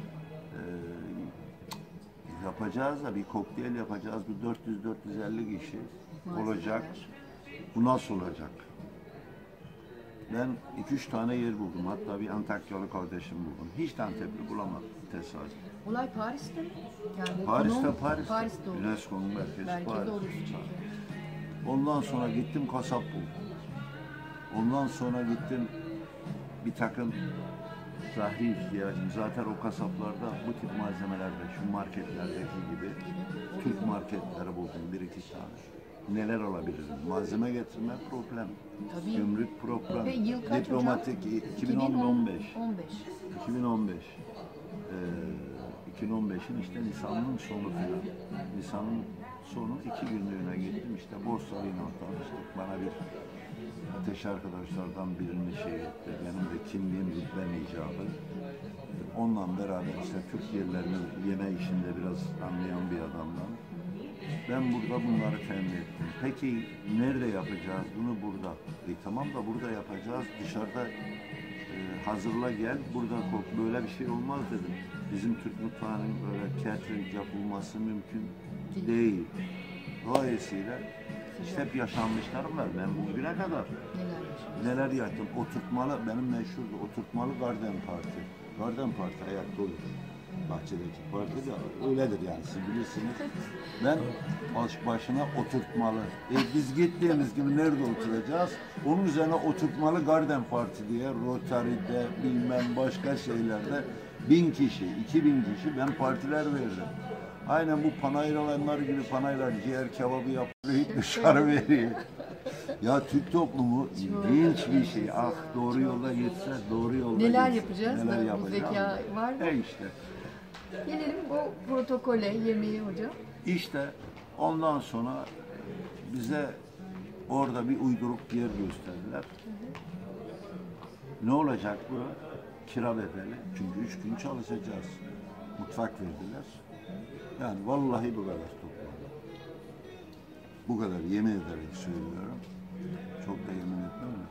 Yapacağız da bir kokteyl yapacağız. Bu 400-450 kişi olacak. Bu nasıl olacak? Ben 2-3 tane yer buldum. Hatta bir Antakyalı kardeşim buldum. Hiç Antepli bulamadım. Tesadüf. Olay Paris'te mi? Yani Paris'te, Paris'te olur. UNESCO'nun merkezi Merkezi Paris. olur. Ondan sonra gittim kasap buldum. Ondan sonra gittim bir takım zahri ihtiyacım. Zaten o kasaplarda bu tip malzemelerde, şu marketlerdeki gibi Türk marketleri buldum bir iki tane. Neler olabilir? Malzeme getirme problem. Tabii. Gümrük problem. Ve yıl kaç Diplomatik hocam? 2015. 15. 2015. 2015'in işte Nisan'ın sonu falan. Nisan'ın sonu 2 günlüğüne gittim. İşte borsalıyla tanıştık. Bana bir ateş arkadaşlardan birini şey etti. Benim de kimliğim rütbem icabı. Onunla beraber işte Türk yerlerini yeme işinde biraz anlayan bir adamdan. Ben burada bunları temin ettim. Peki nerede yapacağız? Bunu burada. Tamam da burada yapacağız. Dışarıda hazırla gel. Burada kok. Böyle bir şey olmaz dedim. Bizim Türk mutfağının böyle catering yapılması mümkün değil. Dolayısıyla işte hep yaşanmışlarım var. Ben bugüne kadar neler yaptım. Oturtmalı, benim meşhurdu. Oturtmalı Garden Party. Garden Party ayakta olur. Bahçedeki parti de öyledir yani, siz bilirsiniz. Ben başına oturtmalı. Biz gittiğimiz gibi nerede oturacağız? Onun üzerine oturtmalı Garden Party diye Rotary'de bilmem başka şeylerde 1000 kişi, 2000 kişi ben partiler verdim. Aynen bu panayralar gibi panaylar ciğer kebabı yapıyor, dışarı veriyor. Ya Türk toplumu ilginç bir şey. Ah doğru yolda gitse, doğru yolda neler gitse. Yapacağız? Neler Bu yapacağız? zeka var mı? İşte. Gelelim bu protokole, yemeği hocam. İşte ondan sonra bize orada bir uyduruk yer gösterdiler. Ne olacak bu? Kira bedeli. Çünkü 3 gün çalışacağız. Mutfak verdiler. Yani vallahi bu kadar topladı. Bu kadar yemin ederek söylüyorum. Çok da yemin etmem mi?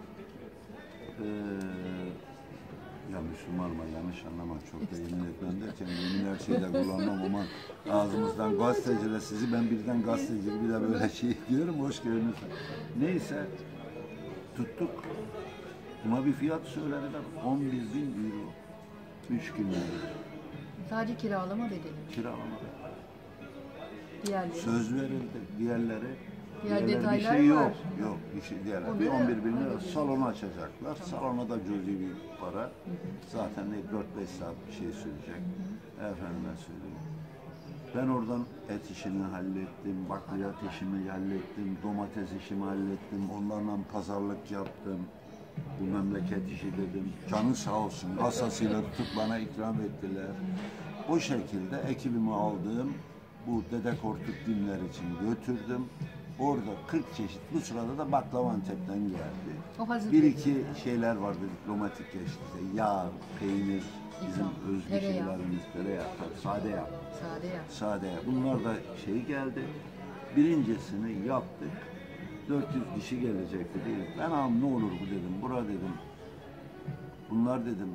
Ya Müslümanıma yanlış anlama, çok da yemin etmem derken yemin her şeyde kullanmam ama ağzımızdan gazeteciler sizi ben birden gazeteci bir de böyle şey diyorum, hoş geldiniz. Neyse tuttuk. Buna bir fiyat söylediler. 11.000 euro. 3 gün oldu. Sadece kiralama bedeli. Kiralama. Diğerleri. Söz verildi. Diğer bir detaylar şey yok. var. Yok. Bir şey diğerler. Onu Bir da 11.000 lira halledeceğiz. salonu açacaklar. Salona da cüzi bir para. Zaten 4-5 saat bir şey sürecek. Efendime söyleyeyim. Ben oradan et işini hallettim, bakliyat işimi hallettim, domates işimi hallettim, onlarla pazarlık yaptım. Bu memleket işi dedim. Canı sağ olsun. Kasasıyla tutup bana ikram ettiler. O şekilde ekibimi aldığım bu Dede Korkut günler için götürdüm. Orada 40 çeşit, bu sırada da baklava Antep'ten geldi. O hazır Bir değil. iki şeyler vardı diplomatik geçti. Yağ, peynir, bizim özgü Tereyağı. şeylerimiz, tereyağı, sade yağ. Sade yap. Sade yağ. Bunlar da şey geldi. Birincisini yaptık. 400 kişi gelecekti değil. Ben ağam ne olur bu dedim. Bura dedim. Bunlar dedim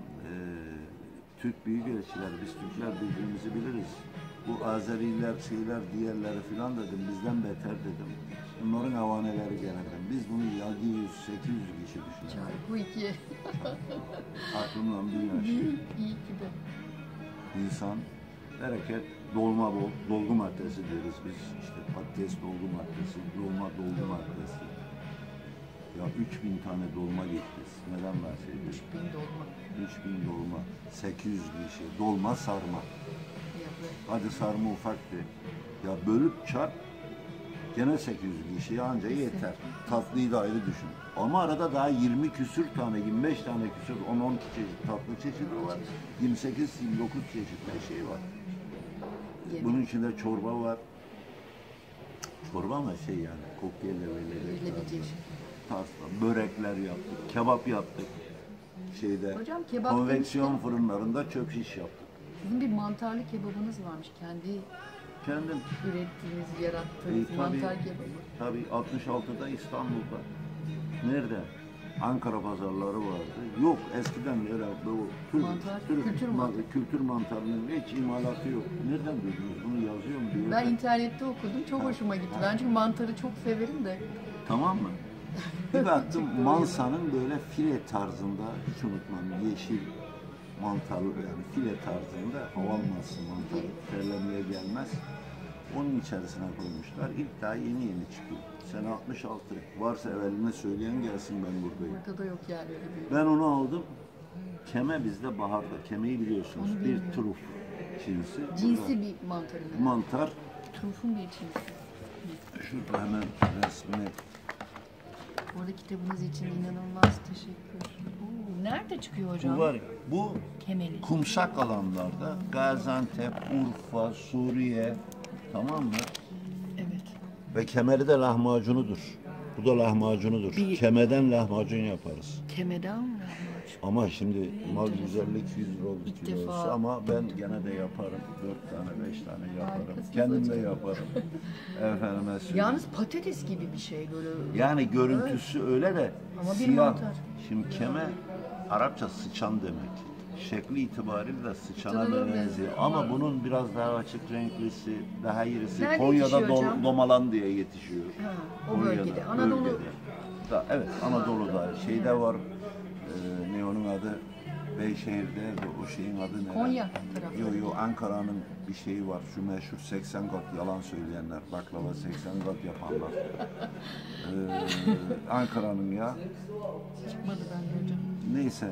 Türk büyükelçiler, biz Türkler birbirimizi biliriz. Bu Azeriler, şeyler, diğerleri filan dedim. Bizden beter dedim. Bunların havaneleri gelirdim. Biz bunu 700-800 kişi düşünüyoruz. Bu iki. Aklımdan bir yaş. İyi ki de. İnsan, bereket, dolma bol, dolgu maddesi deriz biz. İşte patates dolgu maddesi, dolgu maddesi. Ya 3000 tane dolma gitti. Neden bahsediyoruz? 3000 dolma. 3000 dolma, 800 kişi, dolma sarma. Hadi sarma ufaktı. Ya bölüp çarp, gene 800 kişiye anca yeter. Tatlıyı da ayrı düşün. Ama arada daha 20 küsür tane, 25 tane küsür, 10-12 çeşit tatlı çeşidi var. 28-29 çeşit her şey var. Bunun içinde çorba var. Çorba ama şey yani, kokteylle böyle. Tarzda, börekler yaptık, kebap yaptık. şeyde Hocam, kebap konveksiyon demişken- fırınlarında çok iş yaptık. Sizin bir mantarlı kebabınız varmış. Kendi Kendim ürettiğiniz, yarattığınız mantar kebabı. tabii 66'da İstanbul'da. Nerede? Ankara pazarları vardı. Yok eskiden öyle bu Mantar, kültür mantarının hiç imalatı yok. Nereden duydunuz? Bunu yazıyor mu diyor. Ben internette okudum. Çok hoşuma gitti. Ben çünkü mantarı çok severim de. Tamam mı? Bir baktım Mansa'nın böyle file tarzında, hiç unutmam, yeşil mantarlı yani file tarzında havalması mantarı, terlemeye gelmez. Onun içerisine koymuşlar. İlk daha yeni çıkıyor. Sene 66. Varsa evveline söyleyen gelsin, ben buradayım. Ortada yok yani öyle bir. Ben onu aldım. Keme bizde baharda. Kemeyi biliyorsunuz. Onu Bir bilmiyorum. truf cinsi. Cinsi bir mantarı. Mantar. Trufun bir cinsi. Şurada hemen resmini. Orada kitabınız için inanılmaz teşekkür. Oo, nerede çıkıyor hocam? Bu var ya, bu Kemeli. kumsak alanlarda Gaziantep, Urfa, Suriye, tamam mı? Evet. Ve kemeri de lahmacunudur. Bu da lahmacunudur. Bir- Kemeden lahmacun yaparız. Kemeden mi? Ama şimdi mal güzellik 100 lira oldu İlk kilosu defa. ama ben gene de yaparım. 4 tane 5 tane yaparım. Harikasınız Kendim de hocam. yaparım. Efendime söyleyeyim. Yalnız patates gibi bir şey böyle. Yani görüntüsü öyle de Ama bir siyah. mantar. Şimdi keme Arapça sıçan demek. Şekli itibariyle de sıçana Tadına benziyor. benziyor. Ama bunun biraz daha açık renklisi, daha irisi. Nerede Konya'da yetişiyor hocam? Domalan diye yetişiyor. Ha, o Konya'da, bölgede. Anadolu. Evet, Anadolu'da. Şeyde var, ne onun adı? Beyşehir'de de o şeyin adı ne? Konya tarafı. Yok Ankara'nın bir şeyi var. Şu meşhur 80 kat yalan söyleyenler. Baklava 80 kat yapanlar. Ankara'nın ya. Çıkmadı bende hocam. Neyse.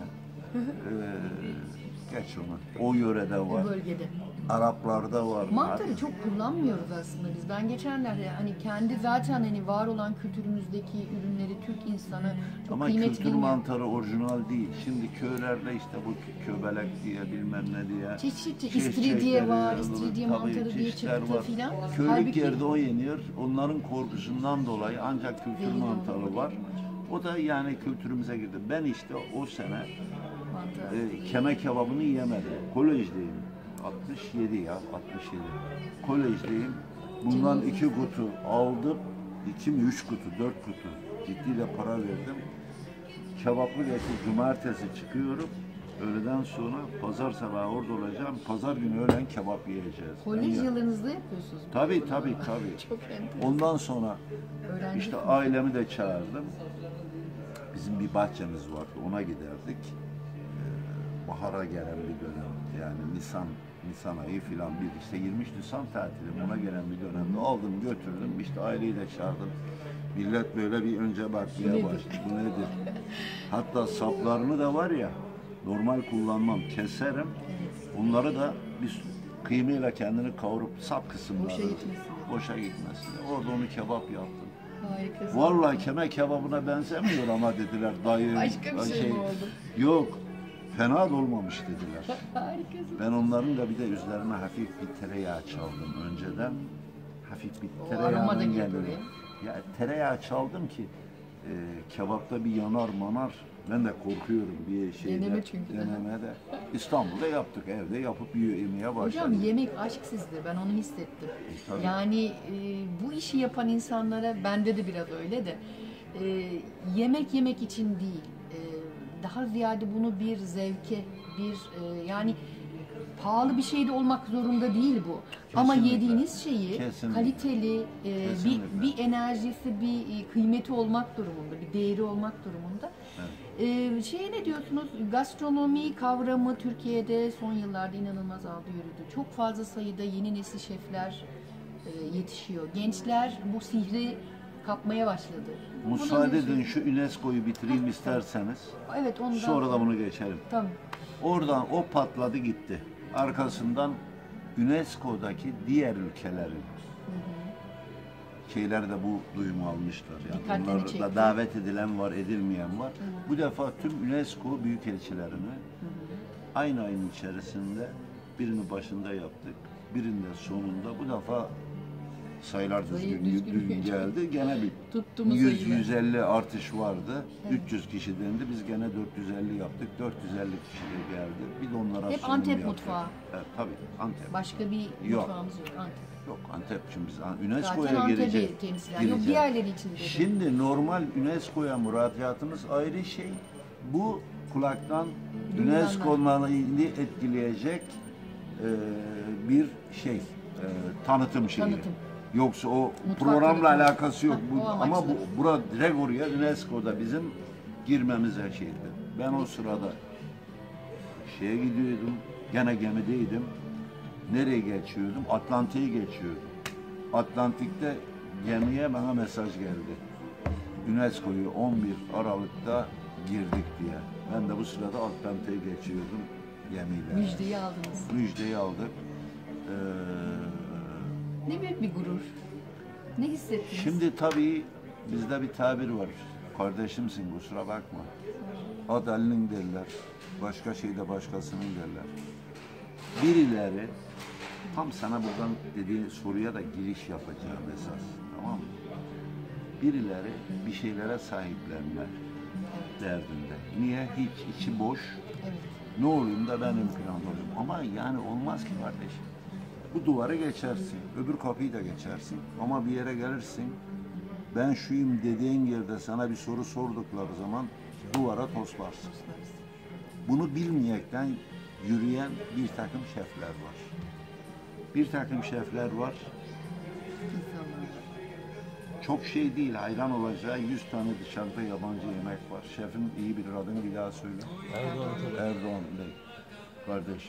Geç onu. O yörede O var. bölgede. Araplarda var. Mantarı çok kullanmıyoruz aslında biz. Ben geçenlerde hani kendi zaten hani var olan kültürümüzdeki ürünleri Türk insanı çok Ama kıymet kültür bilmiyor. mantarı orijinal değil. Şimdi köylerde işte bu köbelek diye bilmem ne diye. Çeşitli çeşitleri, istiridye var, istiridye tabii mantarı diye çeşitler çıktı var. filan. Köylük Halbuki- yerde o yeniyor. Onların korkusundan dolayı ancak kültür Değil, mantarı doğru. var. O da yani kültürümüze girdi. Ben işte o sene Mantar. keme kebabını yemedim. Kolejdeyim. 67 ya, 67. Kolejdeyim. Bundan 2 kutu aldım. 2 mi 3 kutu, 4 kutu. Ciddi de para verdim. Kebaplı getir, cumartesi çıkıyorum. Öğleden sonra pazar sabahı orada olacağım. Pazar günü öğlen kebap yiyeceğiz. Kolej yılınızda yapıyorsunuz. Tabii. Çok enteresan. Ondan sonra Öğrenci işte ailemi de çağırdım. Bizim bir bahçemiz vardı, ona giderdik. Bahara gelen bir dönem, yani Nisan ayı filan bir işte 23 Nisan tatili, ona gelen bir dönemde aldım götürdüm, işte aileyi de çağırdım. Millet böyle bir önce bakmaya Nedir? başladı, bu nedir? Hatta saplarını da var ya, normal kullanmam, keserim. Onları da bir kıymıyla kendini kavurup sap kısımları Boşa gitmesin. boşa gitmesin. Orada onu kebap yaptım. Harikasın. Vallahi keme kebabına benzemiyor ama dediler dayı. Başka bir şey mi oldu? Yok. Fena da olmamış dediler. Harikasın. Ben onların da bir de üzerine hafif bir tereyağı çaldım önceden. Hafif bir O aroma da tereyağının geliyor yanına. buraya. Ya tereyağı çaldım ki kebapta bir yanar manar. Ben de korkuyorum bir şeyde. Deneme çünkü. Denemede. İstanbul'da yaptık, evde yapıp yemeye başladık. Hocam yemek aşk sizde. Ben onu hissettim. Tabii. Yani bu işi yapan insanlara, bende de biraz öyle de, yemek için değil, daha ziyade bunu bir zevke, yani pahalı bir şey de olmak zorunda değil bu. Ama Kesinlikle. yediğiniz şeyi Kesinlikle. kaliteli, Kesinlikle. bir enerjisi, bir kıymeti olmak durumunda, bir değeri olmak durumunda. Şeye ne diyorsunuz? Gastronomi kavramı Türkiye'de son yıllarda inanılmaz aldı yürüdü. Çok fazla sayıda yeni nesil şefler yetişiyor. Gençler bu sihri kapmaya başladı. Müsaade Bunun edin şu UNESCO'yu bitireyim isterseniz. Evet, ondan Sonra da bunu geçelim. Tamam. Oradan o patladı gitti. Arkasından UNESCO'daki diğer ülkelerin şeyler de bu duyumu almışlar. Yani Dikkatlerini bunlar çekti. da davet edilen var, edilmeyen var. Bu defa tüm UNESCO büyükelçilerini aynı ayın içerisinde birini başında yaptık, birinde sonunda. Bu defa sayılar Sayı düzgün düzgün geldi. Gene bir Tuttu mu sayılar? 100-150 artış vardı. Evet. 300 kişi dendi. Biz gene 450 yaptık. 450 kişi de geldi. Bir de onlara Hep sunum Antep yaptık. mutfağı. Evet, tabii Antep. Başka bir Yok. mutfağımız yok. Antep. Yok Antep şimdi biz Zaten UNESCO'ya Antep'i girecek. temsilen. Yok gireceğiz. diğerleri için dedim. Şimdi normal UNESCO'ya müracaatımız ayrı şey. Bu kulaktan Duyulanlar. UNESCO'yu etkileyecek bir şey, tanıtım şeyi. Tanıtım. Yoksa o Mutfak programla tanıtımı. alakası yok. Ha, o Ama amaçla. bura direkt oraya UNESCO'da bizim girmemize şeydi. Ben o sırada şeye gidiyordum, gene gemideydim. Nereye geçiyordum? Atlantik'i geçiyordum. Atlantik'te gemiye bana mesaj geldi. UNESCO'yu 11 Aralık'ta girdik diye. Ben de bu sırada Atlantik'e geçiyordum gemiyle. Müjdeyi aldınız. Müjdeyi aldık. Ne büyük bir gurur. Ne hissettiniz? Şimdi tabii bizde bir tabir var. Kardeşimsin kusura bakma. Ad elinin derler. Başka şeyde başkasının derler. Birileri tam sana buradan dediğin soruya da giriş yapacağım esas. Tamam mı? Birileri bir şeylere sahiplenme derdinde. Niye? Hiç içi boş. Evet. Ne olayım da ben ön planda olayım. Ama yani olmaz ki kardeşim. Bu duvarı geçersin. Öbür kapıyı da geçersin. Ama bir yere gelirsin. Ben şuyum dediğin yerde sana bir soru sordukları zaman duvara toslarsın. Bunu bilmeyekten yürüyen bir takım şefler var. Bir takım şefler var. İnsanlar. Çok şey değil, hayran olacağı 100 tane dışarıda yabancı yemek var. Şefin iyi bir adını bir daha söyle. Erdoğan Bey, kardeşim.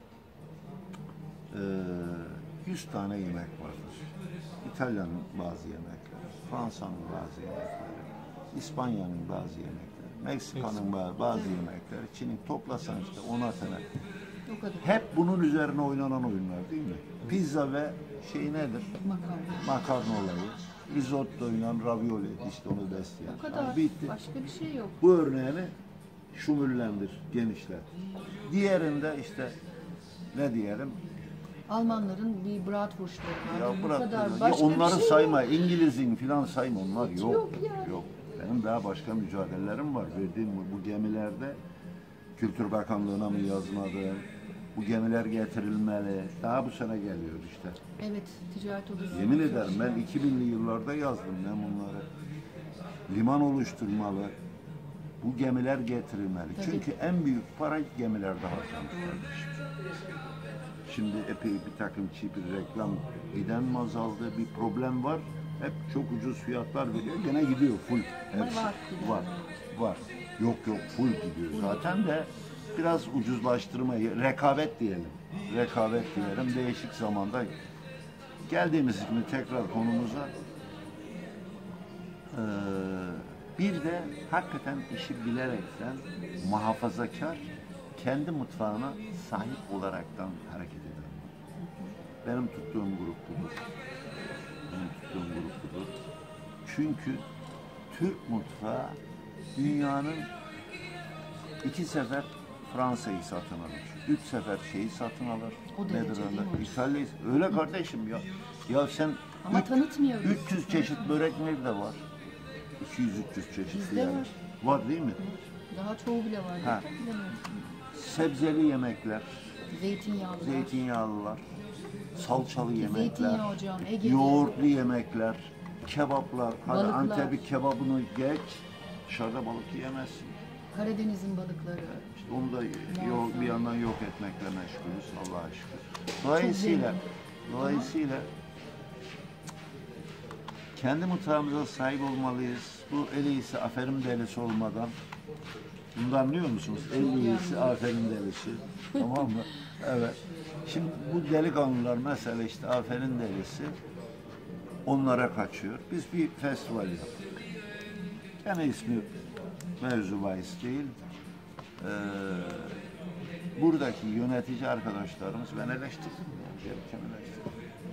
100 tane yemek vardır. İtalya'nın bazı yemekleri, Fransa'nın bazı yemekleri, İspanya'nın bazı yemekleri, Meksika'nın bazı yemekleri, Çin'in toplasan işte 10'a tane. O kadar. Hep bunun üzerine oynanan oyunlar değil mi? Pizza ve şey nedir? Makarna. Makarna olayı. Risotto'yla ravioli işte onu besleyen. O kadar. Yani bitti. Başka bir şey yok. Bu örneğini şumullendir, genişlet. Diğerinde işte ne diyelim? Almanların bir bratwurstları var. Ya Bu bırak. kadar. Ya Başka onları bir şey sayma, yok. İngiliz'in filan sayma onlar Hiç yok. yok yani. Yok. Benim daha başka mücadelelerim var. Verdiğim bu gemilerde Kültür Bakanlığı'na mı yazmadı? Bu gemiler getirilmeli. Daha bu sene geliyor işte. Evet, ticaret odası. Yemin ederim ben 2000'li yıllarda yazdım ben bunları. Liman oluşturmalı. Bu gemiler getirilmeli. Tabii. Çünkü en büyük para gemilerde harcanır kardeşim. Şimdi epey bir takım çipi reklam giden mi azaldı, bir problem var. Hep çok ucuz fiyatlar veriyor. Gene gidiyor full. Ama Hepsi. var, giden Var. Var. Yok full gidiyor. Zaten de biraz ucuzlaştırmayı, rekabet diyelim. Rekabet diyelim. Değişik zamanda geldiğimiz gibi tekrar konumuza bir de hakikaten işi bilerekten muhafazakar kendi mutfağına sahip olaraktan hareket eder. Benim tuttuğum grup budur. Benim tuttuğum grup budur. Çünkü Türk mutfağı dünyanın 2 sefer Fransa'yı satın alır. 3 sefer şeyi satın alır. O derece Nedir değil mi öyle? hocam? İtalya'yı. Öyle kardeşim ya. Ya sen Ama tanıtmıyoruz. 300 çeşit börek nerede var? 200-300 çeşit. Bizde yani. var. Var değil mi? Daha çoğu bile var. Ha. Bilemiyorum. Sebzeli yemekler, Zeytinyağlı. zeytinyağlılar, salçalı yemekler, Zeytinyağı hocam, Ege'de. yoğurtlu yemekler, kebaplar. Hadi Balıklar. Antep'i kebabını geç, dışarıda balık yiyemezsin. Karadeniz'in balıkları. İşte onu da Muazzam. bir yandan yok etmekle meşgulüz Allah'a şükür. Dolayısıyla, zengin. dolayısıyla kendi mutfağımıza sahip olmalıyız. Bu en iyisi aferin delisi olmadan. Bunu da anlıyor musunuz? En iyisi aferin delisi. Tamam mı? Evet. Şimdi bu delikanlılar mesela işte aferin delisi onlara kaçıyor. Biz bir festival yaptık. Yani ismi mevzu bahis değil. Buradaki yönetici arkadaşlarımız ben eleştirdim. Gerçekten eleştirdim.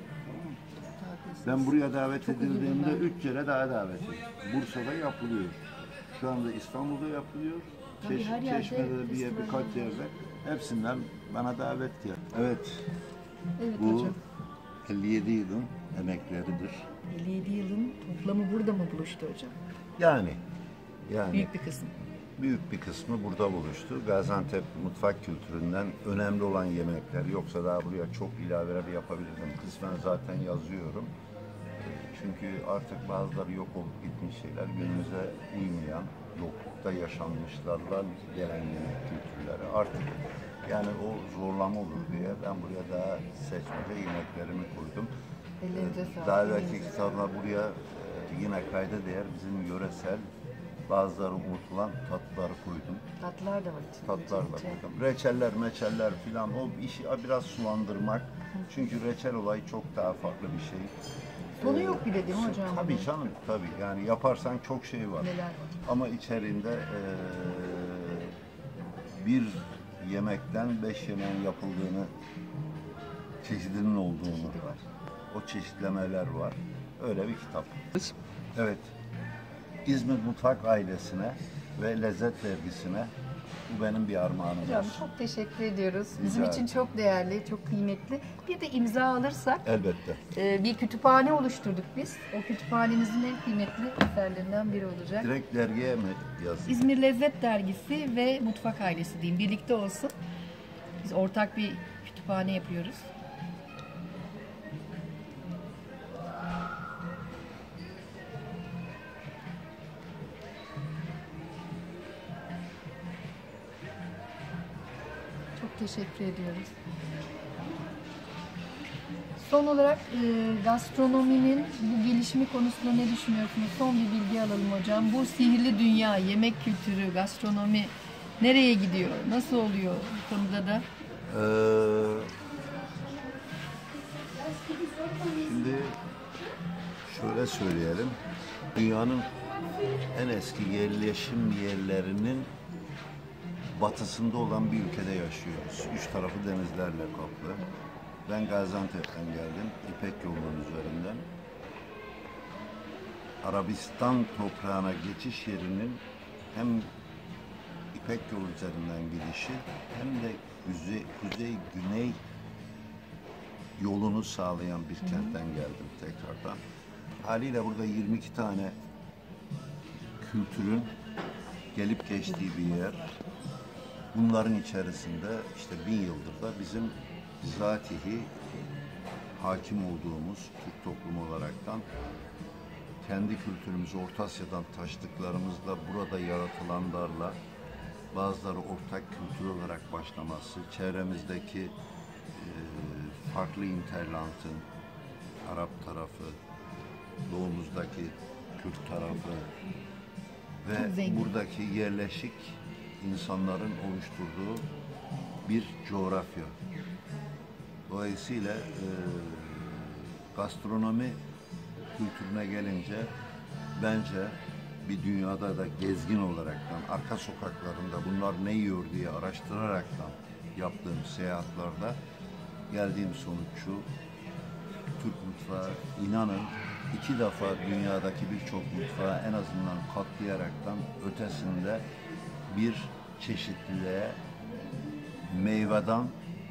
Ben buraya davet Çok edildiğimde üzüldüm 3 kere daha davet edildim. Bursa'da yapılıyor. Şu anda İstanbul'da yapılıyor. Tabii her yerde Çeşme'de festival birkaç yerde. Hepsinden bana davet geldi. Evet. Evet Bu hocam. 57 yılın emekleridir. 57 yılın toplamı burada mı buluştu hocam? Yani Büyük bir kısım. büyük bir kısmı burada buluştu. Gaziantep mutfak kültüründen önemli olan yemekler. Yoksa daha buraya çok ilaveler yapabilirdim. Kısmen zaten yazıyorum. Çünkü artık bazıları yok olup gitmiş şeyler, günümüze uymayan, yoklukta yaşanmışlarla gelen yemek kültürleri. Artık yani o zorlama olur diye ben buraya daha seçmece yemeklerimi koydum. Ellerinize sağlık. Daha belki kitabına buraya yine kayda değer bizim yöresel bazıları unutulan tatlıları koydum. Tatlılar da var içinde. Tatlar da koydum. Reçeller, meçeller filan o işi biraz sulandırmak. Çünkü reçel olayı çok daha farklı bir şey. Sonu yok bir de değil mi hocam? Tabii canım, tabii. Yani yaparsan çok şey var. Neler var? Ama içerisinde bir yemekten 5 yemeğin yapıldığını, çeşidinin olduğunu, Çeşidi var. o çeşitlemeler var. Öyle bir kitap. Evet. İzmir Mutfak ailesine ve Lezzet Dergisi'ne bu benim bir armağanım Hocam olsun. çok teşekkür ediyoruz. Bizim Rica için ederim. çok değerli, çok kıymetli. Bir de imza alırsak Elbette. bir kütüphane oluşturduk biz. O kütüphanemizin en kıymetli eserlerinden biri olacak. Direkt dergiye mi yazayım? İzmir Lezzet Dergisi ve Mutfak Ailesi diyeyim. Birlikte olsun. Biz ortak bir kütüphane yapıyoruz. Çok teşekkür ediyoruz. Son olarak gastronominin bu gelişimi konusunda ne düşünüyorsunuz? Son bir bilgi alalım hocam. Bu sihirli dünya, yemek kültürü, gastronomi nereye gidiyor? Nasıl oluyor bu konuda da? Şimdi şöyle söyleyelim. Dünyanın en eski yerleşim yerlerinin batısında olan bir ülkede yaşıyoruz. Üç tarafı denizlerle kaplı. Ben Gaziantep'ten geldim. İpek yolunun üzerinden. Arabistan toprağına geçiş yerinin hem İpek yolu üzerinden gidişi hem de kuzey-güney yolunu sağlayan bir kentten geldim tekrardan. Haliyle burada 22 tane kültürün gelip geçtiği bir yer. Bunların içerisinde işte 1000 yıldır da bizim bizatihi hakim olduğumuz Türk toplumu olaraktan kendi kültürümüzü Orta Asya'dan taşıdıklarımızla burada yaratılanlarla bazıları ortak kültür olarak başlaması, çevremizdeki farklı interlantın, Arap tarafı, doğumuzdaki Kürt tarafı ve buradaki yerleşik insanların oluşturduğu bir coğrafya. Dolayısıyla gastronomi kültürüne gelince bence bir dünyada da gezgin olaraktan, arka sokaklarında bunlar ne yiyor diye araştıraraktan yaptığım seyahatlerde geldiğim sonuç şu: Türk mutfağı inanın 2 defa dünyadaki birçok mutfağı en azından katlayaraktan ötesinde bir çeşitliliğe, meyveden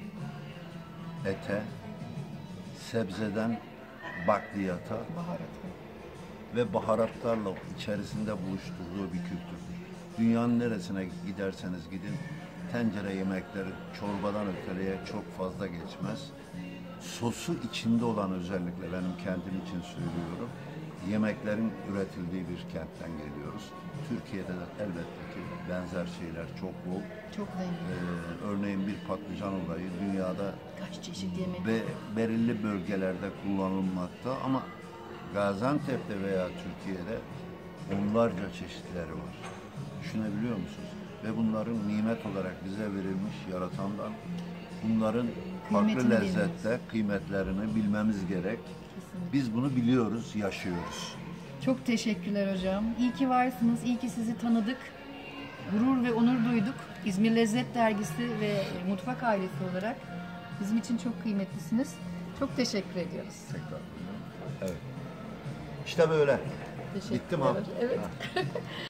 ete, sebzeden bakliyata ve baharatlarla içerisinde buluşturduğu bir kültürdür. Dünyanın neresine giderseniz gidin, tencere yemekleri çorbadan öteye çok fazla geçmez. Sosu içinde olan, özellikle benim kendim için söylüyorum, yemeklerin üretildiği bir kentten geliyoruz. Türkiye'de de elbette ki benzer şeyler çok bol. Çok zengin. Örneğin bir patlıcan olayı dünyada Kaç çeşit yemek? belirli bölgelerde kullanılmakta ama Gaziantep'te veya Türkiye'de onlarca çeşitleri var. Düşünebiliyor musunuz? Ve bunların nimet olarak bize verilmiş Yaratan'dan bunların farklı Kıymetini lezzette kıymetlerini bilmemiz gerek. Kesinlikle. Biz bunu biliyoruz, yaşıyoruz. Çok teşekkürler hocam. İyi ki varsınız, iyi ki sizi tanıdık. Gurur ve onur duyduk. İzmir Lezzet Dergisi ve Mutfak Ailesi olarak bizim için çok kıymetlisiniz. Çok teşekkür ediyoruz. Tekrar buyurun. Evet. İşte böyle. Teşekkürler. Bitti mi abi? Evet.